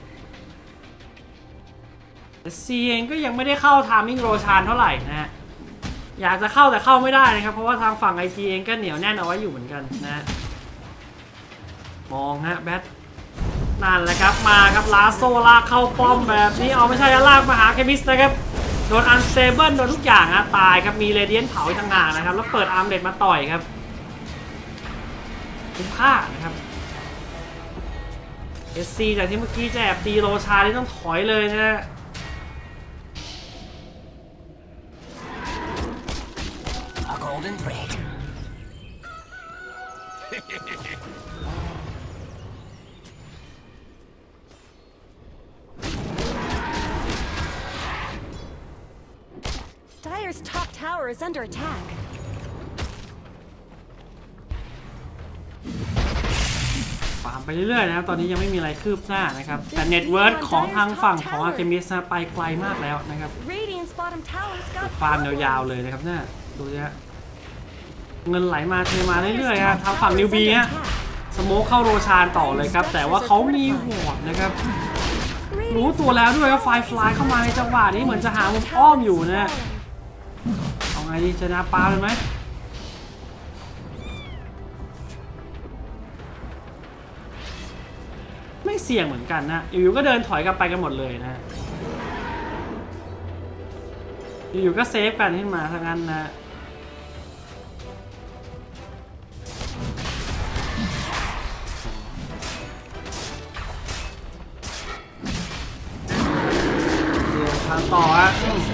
ซีเองก็ยังไม่ได้เข้าทามมิ่งโรชานเท่าไหร่นะฮะอยากจะเข้าแต่เข้าไม่ได้นะครับเพราะว่าทางฝั่ง ไอ จี เองก็เหนียวแน่นเอาไว้อยู่เหมือนกันนะมองฮะแบทนั่นแหละครับมาครับลาโซลากเข้าป้อมแบบนี้เอาไม่ใช่ลากมาหาเคมิสนะครับโดนอันสเตเบิลโดนทุกอย่างนะตายครับมีเรเดียนเผาทั้งงานนะครับแล้วเปิดอาร์มเล็ตมาต่อยครับคุ้มค่านะครับเอสซีจากที่เมื่อกี้จะแอบตีโรชาที่ต้องถอยเลยนะ golden thread. Dire's top tower is under attack. ฟาร์มไปเรื่อยๆนะครับตอนนี้ยังไม่มีอะไรคืบหน้านะครับแต่เน็ตเวิร์ธของทางฝั่งของอาร์เคมิสนะไปไกลมากแล้วนะครับ Radiant's bottom tower's got ฟาร์มยาวๆเลยนะครับเนี่ยดูสิฮะเงินไหลมาเทมาเรื่อยๆฮะทางฝั่งนิวบีฮะสโมคเข้าโรชานต่อเลยครับแต่ว่าเขามีหวดนะครับรู้ตัวแล้วด้วยว่าไฟฟลายเข้ามาในจังหวะนี้เหมือนจะหามุมอ้อมอยู่นะเอาไงดีจะนาปาเลยไหมไม่เสี่ยงเหมือนกันนะอยู่ๆก็เดินถอยกลับไปกันหมดเลยนะอยู่ๆก็เซฟกันขึ้นมาทั้งนั้นนะทางต่อฮะ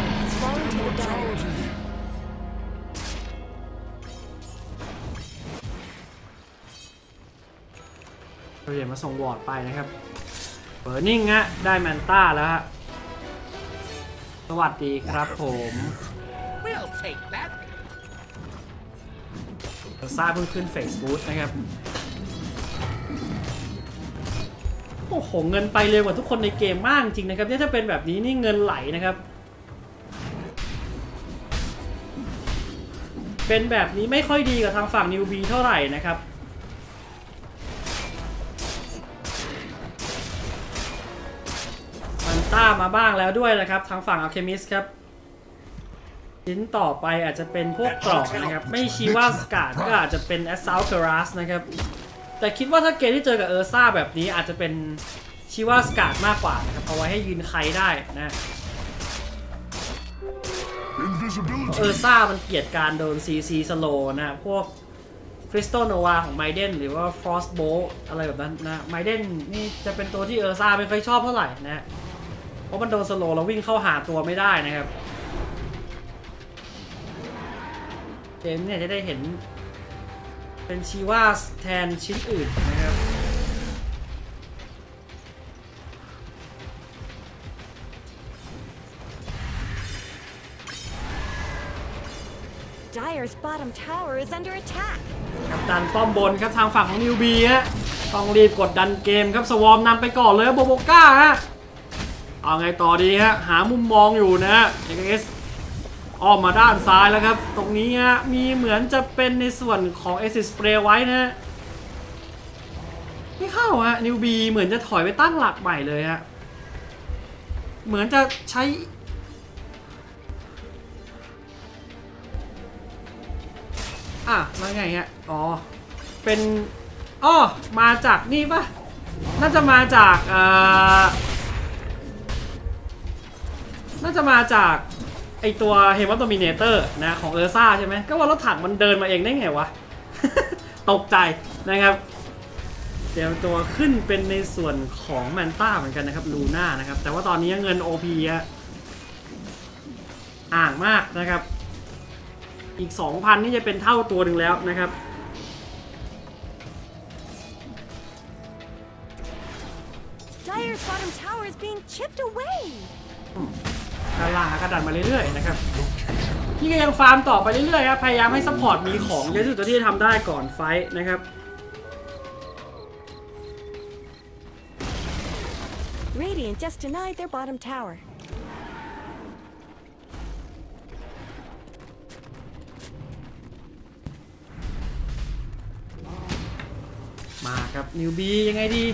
เราเดี๋ยวมาส่งวอร์ดไปนะครับเบอร์นิ่งฮะได้แมนต้าแล้วฮะสวัสดีครับผมเอลซ่าเพิ่งขึ้นเฟซบุ๊กนะครับโอ้โหเงินไปเร็วกว่าทุกคนในเกมมากจริงนะครับเนี่ยถ้าเป็นแบบนี้นี่เงินไหลนะครับเป็นแบบนี้ไม่ค่อยดีกับทางฝั่งนิวบีเท่าไหร่นะครับมันต้ามาบ้างแล้วด้วยนะครับทางฝั่งอัลเคมิสครับชิ้นต่อไปอาจจะเป็นพวกกรอกนะครับไม่ชี้ว่าสกาดก็อาจจะเป็นแอสซาวเกราสนะครับแต่คิดว่าถ้าเกมที่เจอกับเออร์ซ่าแบบนี้อาจจะเป็นชิว่าสกาดมากกว่านะครับเอาไว้ให้ยืนใครได้นะเออร์ซ่ามันเกลียดการโดนซีซีสโลนะพวกคริสตัลโนวาของไมเดนหรือว่าฟรอสโบอะไรแบบนั้นนะไมเดนนี่จะเป็นตัวที่เออร์ซ่าไม่ค่อยชอบเท่าไหร่นะเพราะมันโดนสโลแล้ววิ่งเข้าหาตัวไม่ได้นะครับเกมเนี่ยจะได้เห็นเป็นชีว่าแทนชิ้นอื่นนะครับ Dire's bottom tower is under attack. กับดันป้อมบนครับทางฝั่งของนิวบีฮะต้องรีบกดดันเกมครับสวอมนำไปก่อนเลยโบโบก้าฮะเอาไงต่อดีฮะหามุมมองอยู่นะฮะ เอ็กซ์ เอส อ้อมมาด้านซ้ายแล้วครับตรงนี้ฮะมีเหมือนจะเป็นในส่วนของเอซิสเปรย์ไว้นะฮะไม่เข้าฮะนิวบีเหมือนจะถอยไปตั้งหลักใหม่เลยฮะเหมือนจะใช้อ่ะแล้วไงฮะอ๋อเป็นอ้อมาจากนี่ปะน่าจะมาจากเอ่อน่าจะมาจากไอตัวเฮมอนโดมิเนเตอร์นะของเออร์ซ่าใช่ไหมก็ว่ารถถังมันเดินมาเองได้ไงวะ ตกใจนะครับเดี๋ยวตัวขึ้นเป็นในส่วนของแมนต้าเหมือนกันนะครับลูน่านะครับแต่ว่าตอนนี้เงิน โอ พี อะอ่างมากนะครับอีก สองพัน นี่จะเป็นเท่าตัวหนึ่งแล้วนะครับ Dire's bottom tower is being chipped away. ด้านล่างก็ดันมาเรื่อยๆนะครับนี่ก็ยังฟาร์มต่อไปเรื่อยๆครับพยายามให้ซัพพอร์ตมีของเยอะที่สุดที่จะทำได้ก่อนไฟท์นะครับ Radiant just denied their bottom tower. มาครับนิวบียังไงดี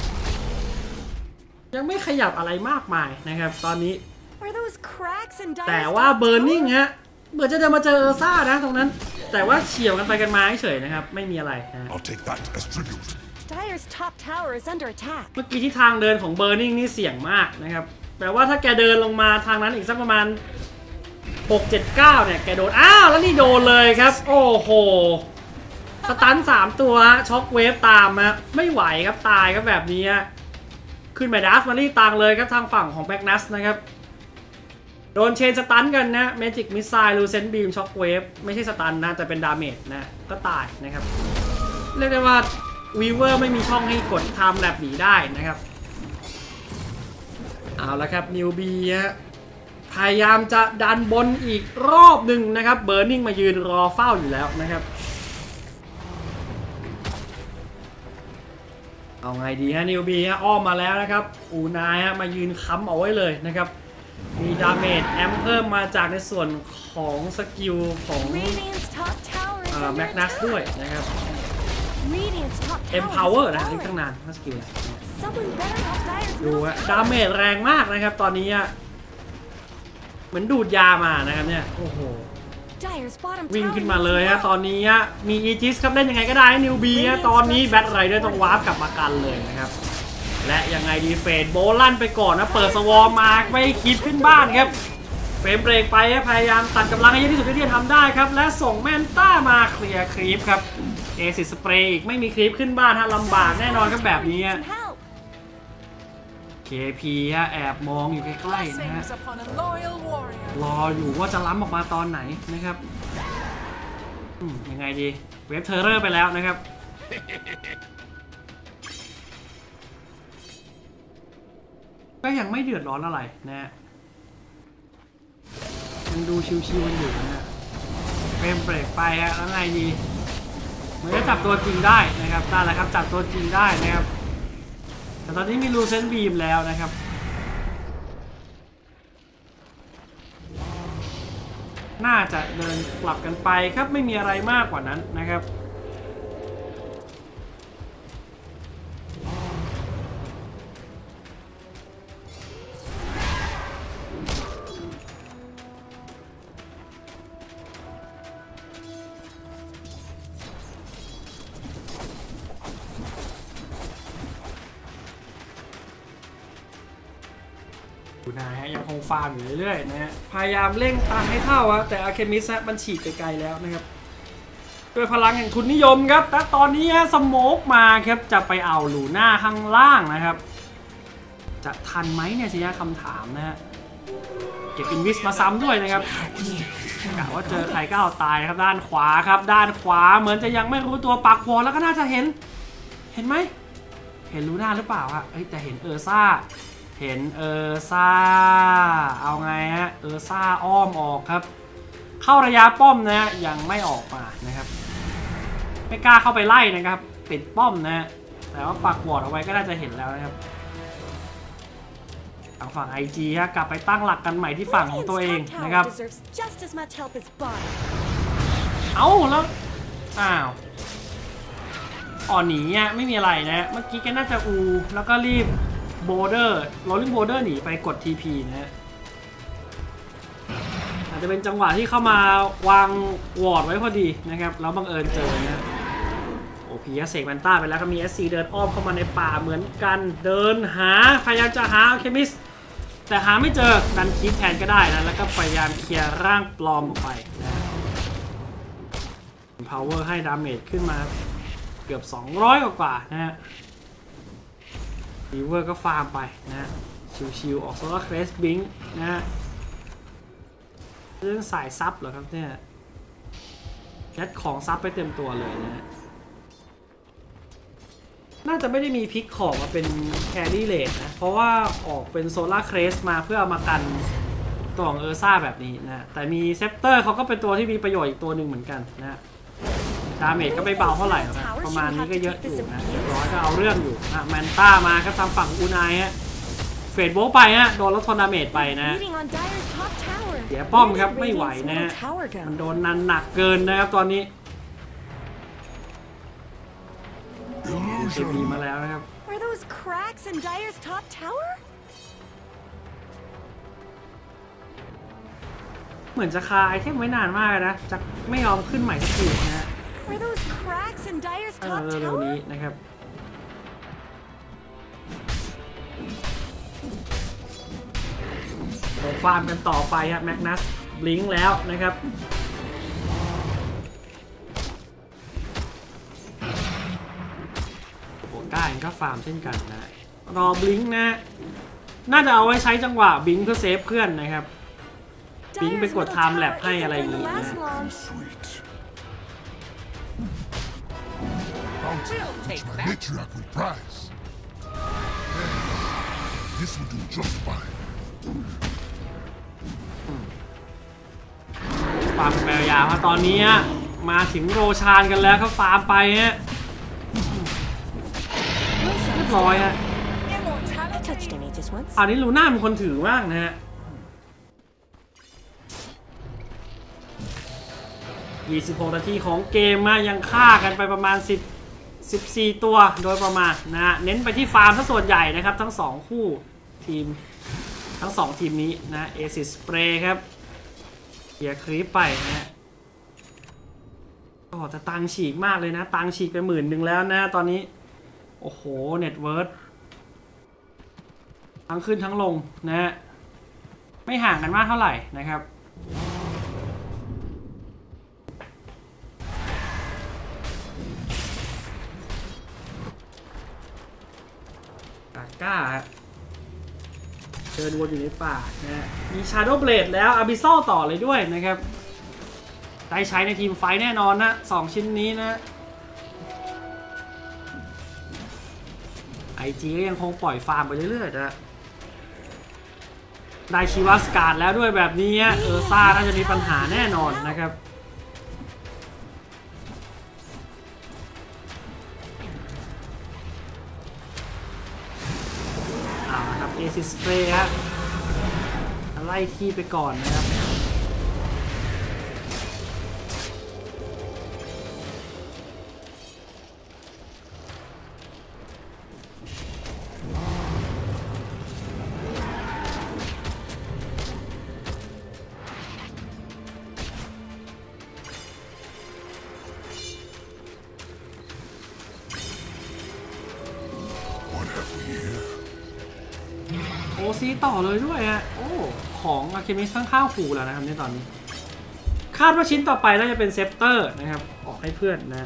ยังไม่ขยับอะไรมากมายนะครับตอนนี้แต่ว่าเบอร์นิ่งฮะเบื่อจะเดินมาเจอเออร์ซ่านะตรงนั้นแต่ว่าเฉี่ยวกันไปกันมาเฉยๆนะครับไม่มีอะไรนะ I'll take that as tribute. Dire's top tower is under attack. เมื่อกี้ที่ทางเดินของเบอร์นิ่งนี่เสี่ยงมากนะครับแปลว่าถ้าแกเดินลงมาทางนั้นอีกสักประมาณหก เจ็ด เก้าเนี่ยแกโดนอ้าวแล้วนี่โดนเลยครับโอ้โหสตันสามตัวช็อคเวฟตามนะไม่ไหวครับตายครับแบบนี้ขึ้นไปดัสมารีตังเลยครับทางฝั่งของแบ็กนัสนะครับโดนเชนสตันกันนะเมจิกมิสไซล์ลูเซนบีมช็อคเวฟไม่ใช่สตันนะแต่เป็นดาเมจนะก็ตายนะครับเรียกได้ว่าวีเวอร์ไม่มีช่องให้กดไทม์แลปหนีได้นะครับเอาละครับนิวบีฮะพยายามจะดันบนอีกรอบหนึ่งนะครับเบอร์นิงมายืนรอเฝ้าอยู่แล้วนะครับเอาไงดีฮะนิวบีฮะอ้อมมาแล้วนะครับอูนายฮะมายืนค้ำเอาไว้เลยนะครับมีดาเมจแอมเพิ่มมาจากในส่วนของสกิลของแม็กนัสด้วยนะครับเอ็มพาวเวอร์นะเล่นตั้งนานสกิลดูฮะดาเมจแรงมากนะครับตอนนี้เหมือนดูดยามานะครับเนี่ยโอ้โหวิ่งขึ้นมาเลยฮะตอนนี้มีอีจิสครับเล่นยังไงก็ได้นิวบีฮะตอนนี้แบทไรเดอร์ต้องวาร์ปกลับมากันเลยนะครับและยังไงดีเฟดโบลั่นไปก่อนนะเปิดสวอร์มาไม่คิดขึ้นบ้านครับเฟรมเบรกไปพยายามตัดกำลังให้เยอะที่สุดที่จะทำได้ครับและส่งแมนต้ามาเคลียร์ครีปครับเอซิสเปรย์อีกไม่มีครีปขึ้นบ้านฮะลำบากแน่นอนครับแบบนี้ เค พี ฮะแอบมองอยู่ใกล้ๆนะฮะรออยู่ว่าจะล้ำออกมาตอนไหนนะครับยังไงดีเวฟเทอร์เรอร์ไปแล้วนะครับก็ยังไม่เดือดร้อนอะไรนะฮะยังดูชิวๆกันอยู่นะฮะเฟรมเบรกไปฮะแล้วไงดีมันจะจับตัวจริงได้นะครับได้แล้วครับจับตัวจริงได้นะครับแต่ตอนนี้มีลูเซนบีมแล้วนะครับน่าจะเดินกลับกันไปครับไม่มีอะไรมากกว่านั้นนะครับดูนะฮะยังคงฟาร์มอยู่เรื่อยๆนะฮะพยายามเร่งตามให้เท่าอะแต่อาร์เคมิสมันฉีกไปไกลแล้วนะครับด้วยพลังแห่งทุนนิยมครับแต่ตอนนี้สโมกมาครับจะไปเอาลูน่าข้างล่างนะครับจะทันไหมเนี่ยสิฮะคำถามนะฮะเก็บอินวิสมาซ้ำด้วยนะครับกะว่าเจอใครก็เอาตายครับด้านขวาครับด้านขวาเหมือนจะยังไม่รู้ตัวปักวอลแล้วก็น่าจะเห็นเห็นไหมเห็นลูน่าหรือเปล่าฮะเอ้ยแต่เห็นเออร์ซ่าเห็นเออร์ซ่าเอาไงฮะเออร์ซ่าอ้อมออกครับเข้าระยะป้อมนะยังไม่ออกมานะครับไม่กล้าเข้าไปไล่นะครับปิดป้อมนะแต่ว่าปักวอร์ดเอาไว้ก็น่าจะเห็นแล้วนะครับทางฝั่ง ไอ จี ฮะกลับไปตั้งหลักกันใหม่ที่ฝั่งของตัวเองนะครับเอาแล้วอ้าวอ่อนหนีอ่ะไม่มีอะไรนะเมื่อกี้แกน่าจะอูแล้วก็รีบโบเดอร์โรลลิ่งโบเดอร์หนีไปกด ที พี นะฮะอาจจะเป็นจังหวะที่เข้ามาวางวอร์ดไว้พอดีนะครับแล้วบังเอิญเจอนะโอพีเสกแมนต้าไปแล้วก็มี เอส ซี เดินอ้อมเข้ามาในป่าเหมือนกันเดินหาพยายามจะหาเคมิสแต่หาไม่เจอดันคีปแทนก็ได้นะแล้วก็พยายามเคลียร์ร่างปลอมออกไปนะพาวเวอร์ให้ดาเมจขึ้นมาเกือบสองร้อยกว่านะฮะรีเวอร์ก็ฟาร์มไปนะฮะชิวๆออกโซล่าเครสบิงนะฮะเรื่องสายซับเหรอครับเนี่ยยัดของซับไปเต็มตัวเลยนะฮะน่าจะไม่ได้มีพิกของมาเป็นแครี่เลดนะเพราะว่าออกเป็นโซล่าเครสมาเพื่อเอามากันตัวของเออร์ซ่าแบบนี้นะแต่มีเซปเตอร์เขาก็เป็นตัวที่มีประโยชน์อีกตัวหนึ่งเหมือนกันนะดาเมจก็ไม่เบาเท่าไหร่นะประมาณนี้ก็เยอะอยู่นะร้อยก็เอาเรื่องอยู่นะแมนต้ามาครับทางฝั่งอูนายฮะเฟดโบไปฮะโดนลดทอนดาเมจไปนะเสียป้อมครับไม่ไหวนะฮะมันโดนนันหนักเกินนะครับตอนนี้เก็บดีมาแล้วนะครับเหมือนจะคาไอเทมไว้นานมากนะจะไม่ยอมขึ้นใหม่สักทีนะฮะเร็วๆนี้นะครับเราฟาร์มกันต่อไปฮะแมกนัสบลิงก์แล้วนะครับโอ้ก้าเองก็ฟาร์มเช่นกันนะรอบลิงก์นะน่าจะเอาไว้ใช้จังหวะบลิงก์เพื่อเซฟเพื่อนนะครับบิงไปกดไทม์แลปให้อะไรอย่างนี้นะ bounty, which my matriarch will prize. This will do just fine. ฟาร์มแปลยาวครับตอนนี้มาถึงโรชานกันแล้วครับฟาร์มไปฮะเรียบร้อยฮะ Touched an Aegis once. อันนี้ลูน่าเป็นคนถือบ้างนะฮะยี่สิบหกนาทีของเกมมายังฆ่ากันไปประมาณ10 สิบสี่ตัวโดยประมาณนะฮะเน้นไปที่ฟาร์มซะส่วนใหญ่นะครับทั้งสองคู่ทีมทั้งสองทีมนี้นะเอซิสสเปรย์ครับเกียร์คลิปไปนะฮะก็แต่ตังฉีกมากเลยนะตังฉีกไปหมื่นหนึ่งแล้วนะตอนนี้โอ้โหเน็ตเวิร์ธทั้งขึ้นทั้งลงนะฮะไม่ห่างกันมากเท่าไหร่นะครับกาก้าเดินวนอยู่ในป่านะฮะมี Shadow Blade แล้ว Abyssal ต่อเลยด้วยนะครับได้ใช้ในทีมไฟแน่นอนนะสองชิ้นนี้นะ ไอ จี ก็ยังคงปล่อยฟาร์มไปเรื่อยๆนะได้ชีวาสการ์ดแล้วด้วยแบบนี้เออซ่าน่าจะมีปัญหาแน่นอนนะครับเอาละครับเอซิสเปรย์ฮะไล่ที่ไปก่อนนะครับโอซีต่อเลยด้วยฮะโอ้ของอะเคมิสข้างๆฟูแล้วนะครับในตอนนี้คาดว่าชิ้นต่อไปน่าจะเป็นเซปเตอร์นะครับออกให้เพื่อนนะ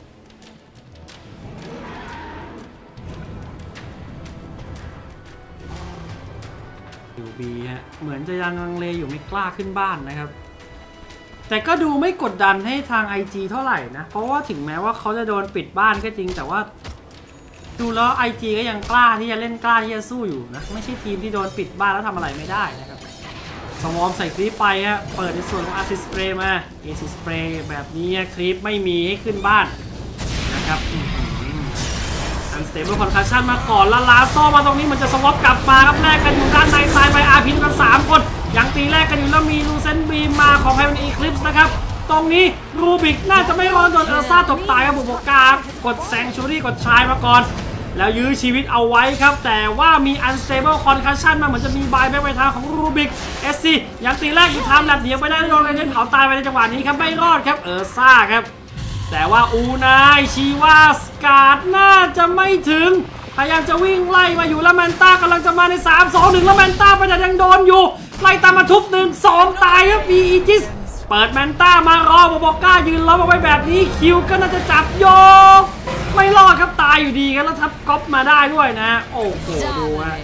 ยูบีฮะเหมือนจะยังลังเลอยู่ไม่กล้าขึ้นบ้านนะครับแต่ก็ดูไม่กดดันให้ทาง ไอ จี เท่าไหร่นะเพราะว่าถึงแม้ว่าเขาจะโดนปิดบ้านก็จริงแต่ว่าดูแล้ว ไอ จี ก็ยังกล้าที่จะเล่นกล้าที่จะสู้อยู่นะไม่ใช่ทีมที่โดนปิดบ้านแล้วทำอะไรไม่ได้นะครับสวอมใส่คลิปไปฮะเปิดในส่วนของอาร์ซิสเปรย์มาเอซิสเปรย์แบบนี้คลิปไม่มีให้ขึ้นบ้านนะครับอันสเตเบิลคอนคัชชั่นมาก่อนแล้วลาโซ่มาตรงนี้มันจะสวอปกลับมาครับแรกกันอยู่ด้านในซ้ายไปอาร์พินกันสามคนยังตีแรกกันอยู่แล้วมีลูเซนบีมมาของไฮมันอีคลิปส์นะครับตรงนี้รูบิกน่าจะไม่รอดโดนเออร์ซ่าตบตายครับบุกกากดแซงชูรี่กดชายมาก่อนแล้วยื้อชีวิตเอาไว้ครับแต่ว่ามี unstable concussion มาเหมือนจะมีบายแบ็กไปทางของรูบิกเอสซียังตีแรกอยู่ทำแลบเดียวไปได้โดนเรนเจนเผาตายไปในจังหวะนี้ครับไม่รอดครับเออซ่าครับแต่ว่าอูนายชีวาสการ์ดน่าจะไม่ถึงพยายามจะวิ่งไล่มาอยู่แล้วแมนต้ากำลังจะมาในสาม สอง หนึ่งแล้วแมนต้าไปแต่ยังโดนอยู่ไล่ตามมาทุบหนึ่ง สองตายครับมีอีจิสเปิดแมนต้ามารอบอกก้ายืนล้อมเอาไว้แบบนี้คิวก็น่าจะจับโยกไม่รอดครับตายอยู่ดีกันแล้วทับก๊อปมาได้ด้วยนะโอ้โหดูฮะ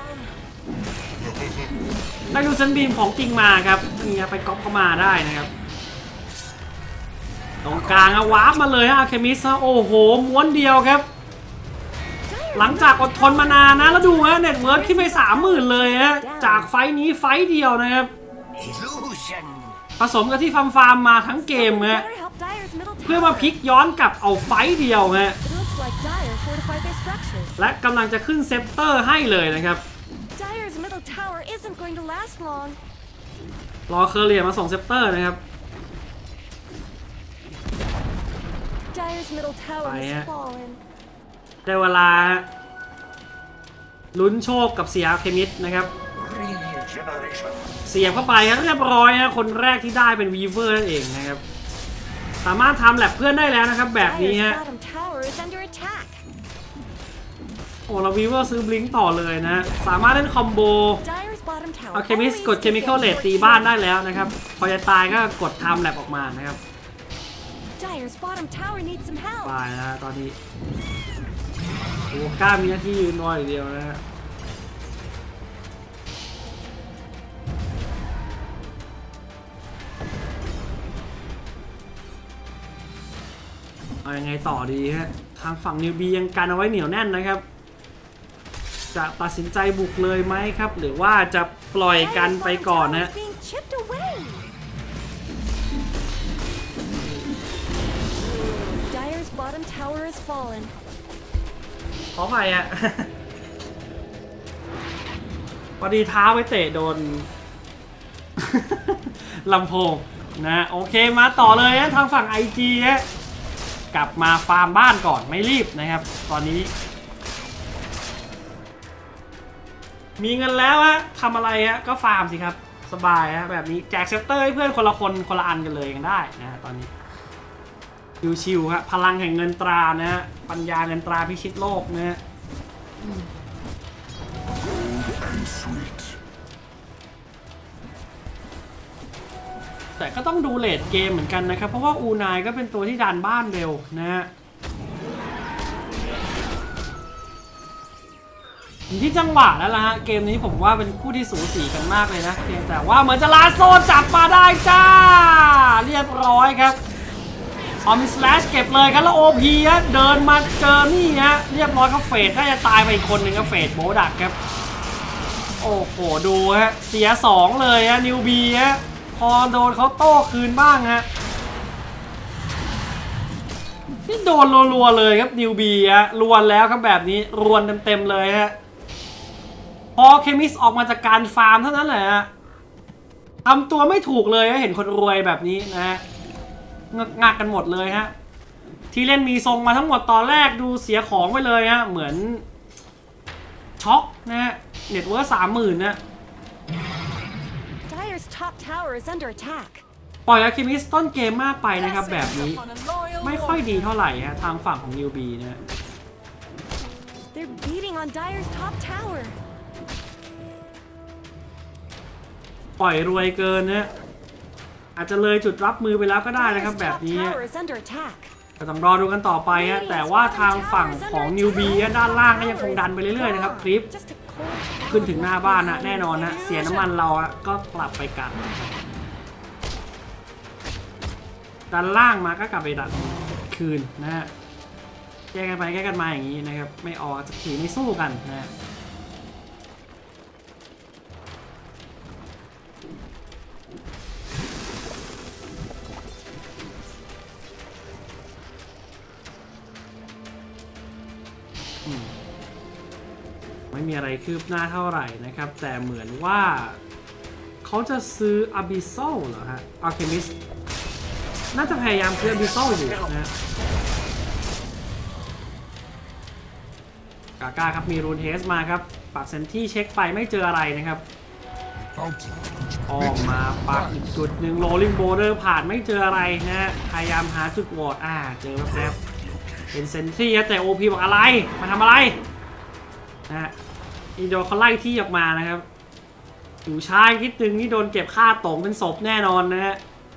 ได้ดูเซนบีมของจริงมาครับนี่ไปก๊อปเข้ามาได้นะครับตรงกลางอะวาร์ปมาเลยฮะอาร์เคมิสโอ้โหม้วนเดียวครับหลังจากอดทนมานานนะแล้วดูฮะเน็ตเวิร์ธขึ้นไปสามหมื่นเลยฮะจากไฟนี้ไฟเดียวนะครับผสมกับที่ฟาร์มฟาร์มมาทั้งเกมฮะเพื่อมาพลิกย้อนกลับเอาไฟเดียวฮะและกำลังจะขึ้นเซปเตอร์ให้เลยนะครับรอเคอร์เรียมาส่งเซปเตอร์นะครับไปฮะได้เวลาลุ้นโชคกับเสียเคมิสนะครับเสียบเข้าไปครับเรียบร้อยนะคนแรกที่ได้เป็นวีเวอร์นั่นเองนะครับสามารถทำแลบเพื่อนได้แล้วนะครับแบบนี้ฮะโอ้เราวีเวอร์ซื้อบลิงก์ต่อเลยนะสามารถเล่นคอมโบเอาเคมิสกดเคมีคอลเลตตีบ้านได้แล้วนะครับพอจะตายก็กดทำแลบออกมานะครับไปนะตอนนี้โอ้กล้ามีหน้าที่ยืนรออย่างเดียวนะฮะเอายังไงต่อดีฮะทางฝั่งนิวบียังกันเอาไว้เหนียวแน่นนะครับจะตัดสินใจบุกเลยไหมครับหรือว่าจะปล่อยกันไปก่อนนะ Dire's bottom tower has fallen. ขออภัยอะ พอดีเท้าไปเตะโดน ลำโพงนะโอเคมาต่อเลยนะทางฝั่ง ไอ จี ฮะกลับมาฟาร์มบ้านก่อนไม่รีบนะครับตอนนี้มีเงินแล้วฮะทำอะไรฮะก็ฟาร์มสิครับสบายฮะแบบนี้แจกเซฟเตอร์ให้เพื่อนคนละคนคนละอันกันเลยกันได้นะตอนนี้ชิวๆฮะพลังแห่งเงินตรานะฮะปัญญาเงินตราพิชิตโลกนะฮะแต่ก็ต้องดูเลดเกมเหมือนกันนะครับเพราะว่าอูนายก็เป็นตัวที่ดันบ้านเร็วนะฮะอยู่ที่จังหวะแล้วล่ะฮะเกมนี้ผมว่าเป็นคู่ที่สูสีกันมากเลยนะเพียงแต่ว่าเหมือนจะลาโซจับมาได้จ้าเรียบร้อยครับออมสแลชเก็บเลยครับแล้วโอพีฮะเดินมาเจอนี่ฮะเรียบร้อยครับเฟดน่าจะตายไปอีกคนหนึ่งครับเฟดโบดักครับโอ้โหดูฮะเสียสองเลยฮะนิวบีฮะพอโดนเขาโต้คืนบ้างฮะนี่โดนรัวๆเลยครับนิวบีฮะรวนแล้วครับแบบนี้รวนเต็มๆเลยฮะพอเคมิสออกมาจากการฟาร์มเท่านั้นแหละฮะทำตัวไม่ถูกเลยเห็นคนรวยแบบนี้นะฮะงักกันหมดเลยฮะที่เล่นมีทรงมาทั้งหมดตอนแรกดูเสียของไปเลยฮะเหมือนช็อกนะฮะเน็ตเวิร์สสามหมื่นนะ Dire's top tower is under attack. ปล่อยอะคิมิสต้นเกมมากไปนะครับแบบนี้ไม่ค่อยดีเท่าไหร่ฮะทางฝั่งของนิวบีนะ They're beating on Dire's top tower. ปล่อยรวยเกินนะอาจจะเลยจุดรับมือไปแล้วก็ได้นะครับแบบนี้ก็ต้องรอดูกันต่อไปฮะแต่ว่าทางฝั่งของนิวบีด้านล่างก็ยังคงดันไปเรื่อยๆนะครับคลิปขึ้นถึงหน้าบ้านนะแน่นอนนะเสียน้ำมันเราก็กลับไปกันดันล่างมาก็กลับไปดันคืนนะฮะแก้กันไปแก้กันมาอย่างนี้นะครับไม่ออกจะถีไม่สู้กันนะไม่มีอะไรคืบหน้าเท่าไหร่นะครับแต่เหมือนว่าเขาจะซื้ออาบิโซเหรอฮะอัลเคมิสน่าจะพยายามซื้ออาบิโซอยู่นะกาก้าครับมีรูนเทสมาครับปักเซนที่เช็คไปไม่เจออะไรนะครับออกมาปักอีกจุดหนึ่งโรลลิงโบเดอร์ผ่านไม่เจออะไรนะพยายามหาจุดวอร์ดอ่าเจอแล้วเป็นเซนที่แต่ โอ พี บอกอะไรมาทำอะไรนะฮะอีโดเขาไล่ที่ออกมานะครับอยู่ช้านิดนึงนี่โดนเก็บค่าตงเป็นศพแน่นอนนะฮะ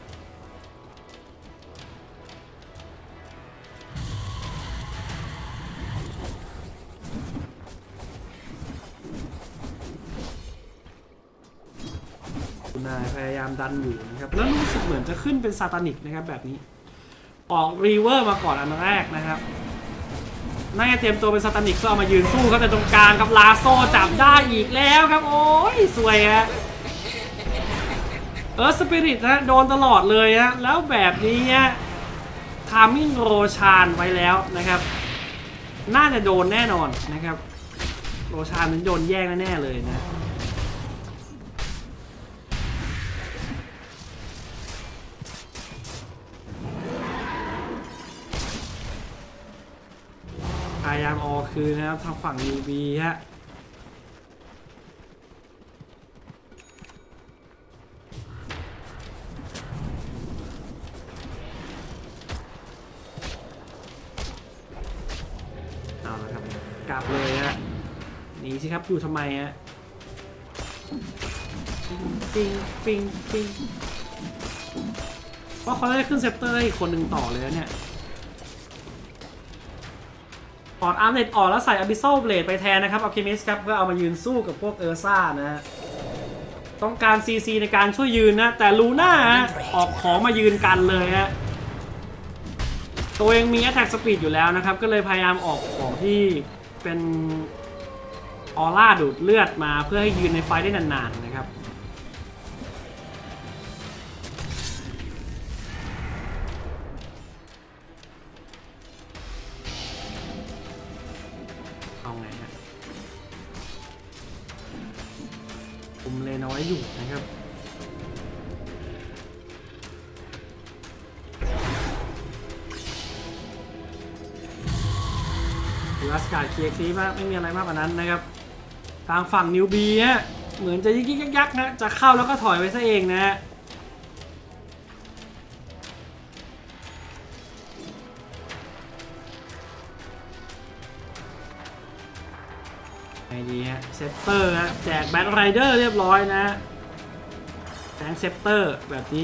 คุณนายพยายามดันอยู่นะครับแล้วรู้สึกเหมือนจะขึ้นเป็นซาตานิกนะครับแบบนี้ออกรีเวอร์มาก่อนอันแรกนะครับน่าจะเตรียมตัวเป็นซาตานิกเพื่อเอามายืนสู้ครับแต่ตรงกลางครับลาโซจับได้อีกแล้วครับโอ้ยสวยฮะเออสปิริตนะโดนตลอดเลยฮะแล้วแบบนี้ฮะทามิ่งโรชานไว้แล้วนะครับน่าจะโดนแน่นอนนะครับโรชานนั้นโดนแย่งแน่ๆเลยนะพยายามออกคืนนะครับทางฝั่ง ยู บี ฮะเอาละครับกลับเลยฮะหนีสิครับอยู่ทำไมฮะปิงปิงปิงเพราะเขาได้ขึ้นเซปเตอร์อีกคนหนึ่งต่อเลยเนี่ยถอดอาร์เน็ตออกแล้วใส่อาบิโซเบลดไปแทนนะครับอัลเคมิสครับเพื่อเอามายืนสู้กับพวกเออร์ซ่านะฮะต้องการ ซี ซี ในการช่วยยืนนะแต่ลูน่าออกของมายืนกันเลยฮะตัวเองมี Attack Speed อยู่แล้วนะครับก็เลยพยายามออกของที่เป็นออร่าดูดเลือดมาเพื่อให้ยืนในไฟได้นานๆนะครับเอาไงฮะคุมเลนเอาไว้อยู่นะครับรัสการ์ดเคลียร์คลีมากไม่มีอะไรมากกว่านั้นนะครับทางฝั่งนิวบีฮะเหมือนจะยิกๆยักๆนะจะเข้าแล้วก็ถอยไปซะเองนะฮะไงดีฮะเซปเตอร์ฮะแจกแบทไรเดอร์เรียบร้อยนะแทงเซปเตอร์แบบนี้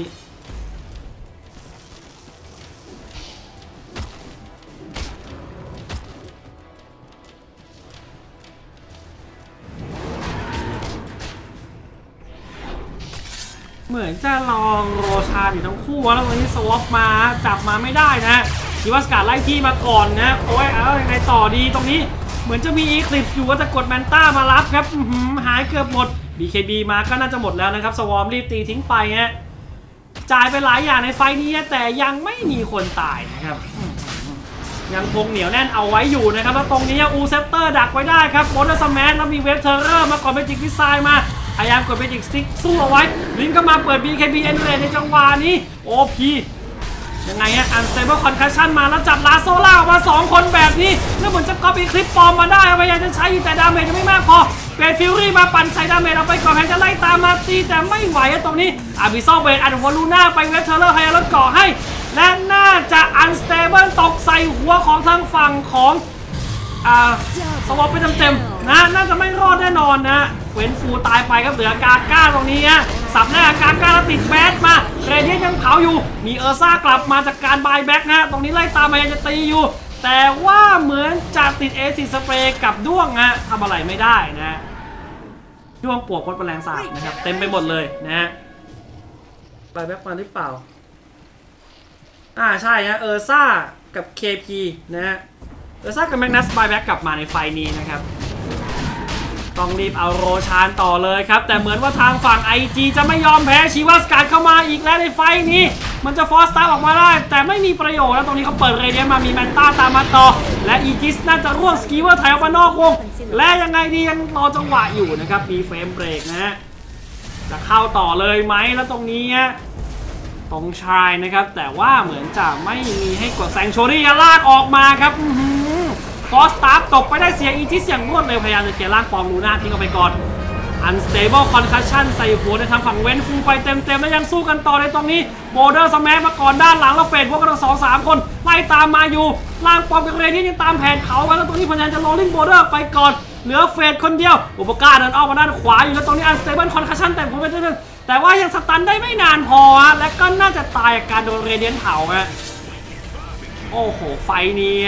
เหมือนจะลองโรชาอยู่ทั้งคู่แล้วตอนนี้สวอปมาจับมาไม่ได้นะคิวัสการไล่ที่มาก่อนนะโอ้ยเอายังไงต่อดีตรงนี้เหมือนจะมีอีคลิปอยู่ว่าจะกดแมนต้ามารับครับหายเกือบหมด บี เค บี มาก็น่าจะหมดแล้วนะครับสวอมรีบตีทิ้งไปฮะจ่ายไปหลายอย่างในไฟนี้แต่ยังไม่มีคนตายนะครับยังคงเหนียวแน่นเอาไว้อยู่นะครับแล้วตรงนี้อูเซปเตอร์ดักไว้ได้ครับโมเดอร์สแมนแล้วมีเวฟเทอร์เรอร์มาก่อนเมจิกดีไซน์มาพยายามกดเมจิกสติ๊กสู้เอาไว้ลิงก็มาเปิด บี เค บี เอ็นเรในจังหวะนี้ โอ พี ยังไงฮะ Unstable Concussion มาแล้วจับลาโซล่าออกมาสองคนแบบนี้แล้วเหมือนจะก๊อปปี้คลิปปลอมมาได้พยายามจะใช้อยู่แต่ดาเมจยังไม่มากพอเปนฟิวรี่มาปั่นใส่ดาเมจเอาไปก่อนแพนจะไล่ตามมาตีแต่ไม่ไหวตรงนี้อาบิซอลเบนอันวอลูน่าไปเวฟเทอร์เลอร์พยายามลดเกาะให้และน่าจะ Unstable ตกใส่หัวของทางฝั่งของอ่าสวอปไปเต็มๆนะน่าจะไม่รอดแน่นอนนะเว้นฟูตายไปครับเหลือกาก้าตรงนี้ฮะสับหน้ากาก้าแล้วติดแบทมาเรเดียนยังเผาอยู่มีเออร์ซ่ากลับมาจากการบายแบ็กนะตรงนี้ไล่ตามมายังจะตีอยู่แต่ว่าเหมือนจะติดเอซิสเปรย์กับด้วงฮะทำอะไรไม่ได้นะด้วงปวกพดแมลงสาบนะครับเต็มไปหมดเลยนะฮะบายแบ็กมาหรือเปล่าอ่าใช่ฮะเออร์ซ่ากับ เค พี นะฮะเออร์ซ่ากับแมกนัสบายแบ็กกลับมาในไฟนี้นะครับต้องรีบเอาโรชานต่อเลยครับแต่เหมือนว่าทางฝั่ง ไอ จี จะไม่ยอมแพ้ชีวัสการ์ดเข้ามาอีกแล้วในไฟนี้มันจะฟอร์สตาร์ออกมาได้แต่ไม่มีประโยชน์แล้วตรงนี้เขาเปิดเรเดียนมามีแมนต้าตามมาต่อและอีจิสน่าจะร่วงสกีเวอร์ไถออกมานอกวงและยังไงดียังรอจังหวะอยู่นะครับมีเฟรมเบรกนะฮะจะเข้าต่อเลยไหมแล้วตรงนี้ตรงชายนะครับแต่ว่าเหมือนจะไม่มีให้กดแซงโชรี่ลากออกมาครับฟอสตาร์ตกไปได้เสียอีทิสอย่างรวดเร็วพยายามจะเคลียร์ร่างปลอมลูน่าทิ้งเอาไปก่อน Unstable Concussion ใส่หัวในทางฝั่งเว้นฟูไปเต็มๆแล้วยังสู้กันต่อในตรงนี้โบเดอร์สแมชมาก่อนด้านหลังแล้วเฟดพวกกันทั้งสองสามคนไล่ตามมาอยู่ร่างปลอมกับเรดี้ยังตามแผนเขากันแล้วตรงนี้พยายามจะโรลลิ่งโบเดอร์ไปก่อนเหลือเฟดคนเดียวอุปการเดินออกมาด้านขวาอยู่แล้วตรงนี้ Unstable Concussion แต่ผมไม่ได้แต่ว่ายังสตันได้ไม่นานพอฮะและก็น่าจะตายจากการโดนเรเดียนเผาฮะโอ้โหไฟนี้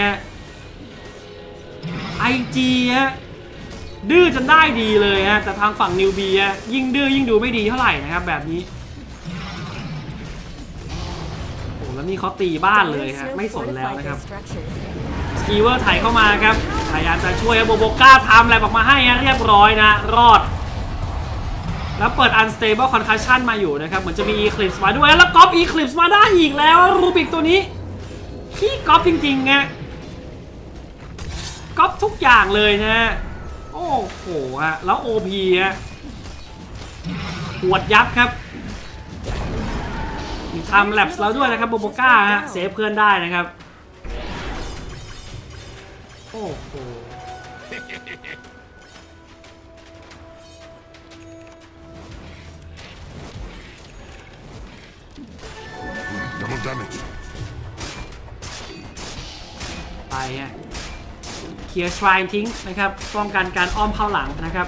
ไอจีฮะดื้อจนได้ดีเลยฮะแต่ทางฝั่งนิวบีฮะยิ่งดื้อยิ่งดูไม่ดีเท่าไหร่นะครับแบบนี้โอ้แล้วนี่เขาตีบ้านเลยฮะไม่สนแล้วนะครับสกีเวอร์ไถเข้ามาครับพยายามจะช่วยโบโบก้าทำอะไรออกมาให้ฮะเรียบร้อยนะรอดแล้วเปิด Unstable Concussion มาอยู่นะครับเหมือนจะมี Eclipse มาด้วยแล้วก๊อป Eclipse มาได้อีกแล้วรูบิกตัวนี้ขี้ก๊อปจริงๆไงก๊อปทุกอย่างเลยนะโอ้โหฮะแล้ว โอ พี ฮะปวดยับครับมีทำแลปส์แล้วด้วยนะครับโบโบก้าฮะเซฟเพื่อนได้นะครับโอ้โห Double damage ไปฮะเคลียร์ชรายทิ้งนะครับป้องกันการอ้อมเข้าหลังนะครับ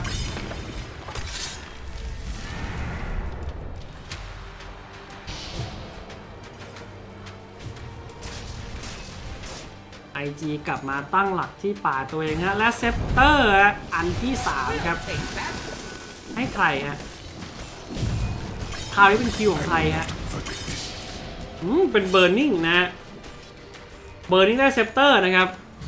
ไอจีกลับมาตั้งหลักที่ป่าตัวเองฮะและเซปเตอร์อันที่สามครับให้ใครฮะคราวนี้เป็นคิวของใครฮะอืมเป็นเบอร์นิ่งนะเบอร์นิ่งได้เซปเตอร์นะครับ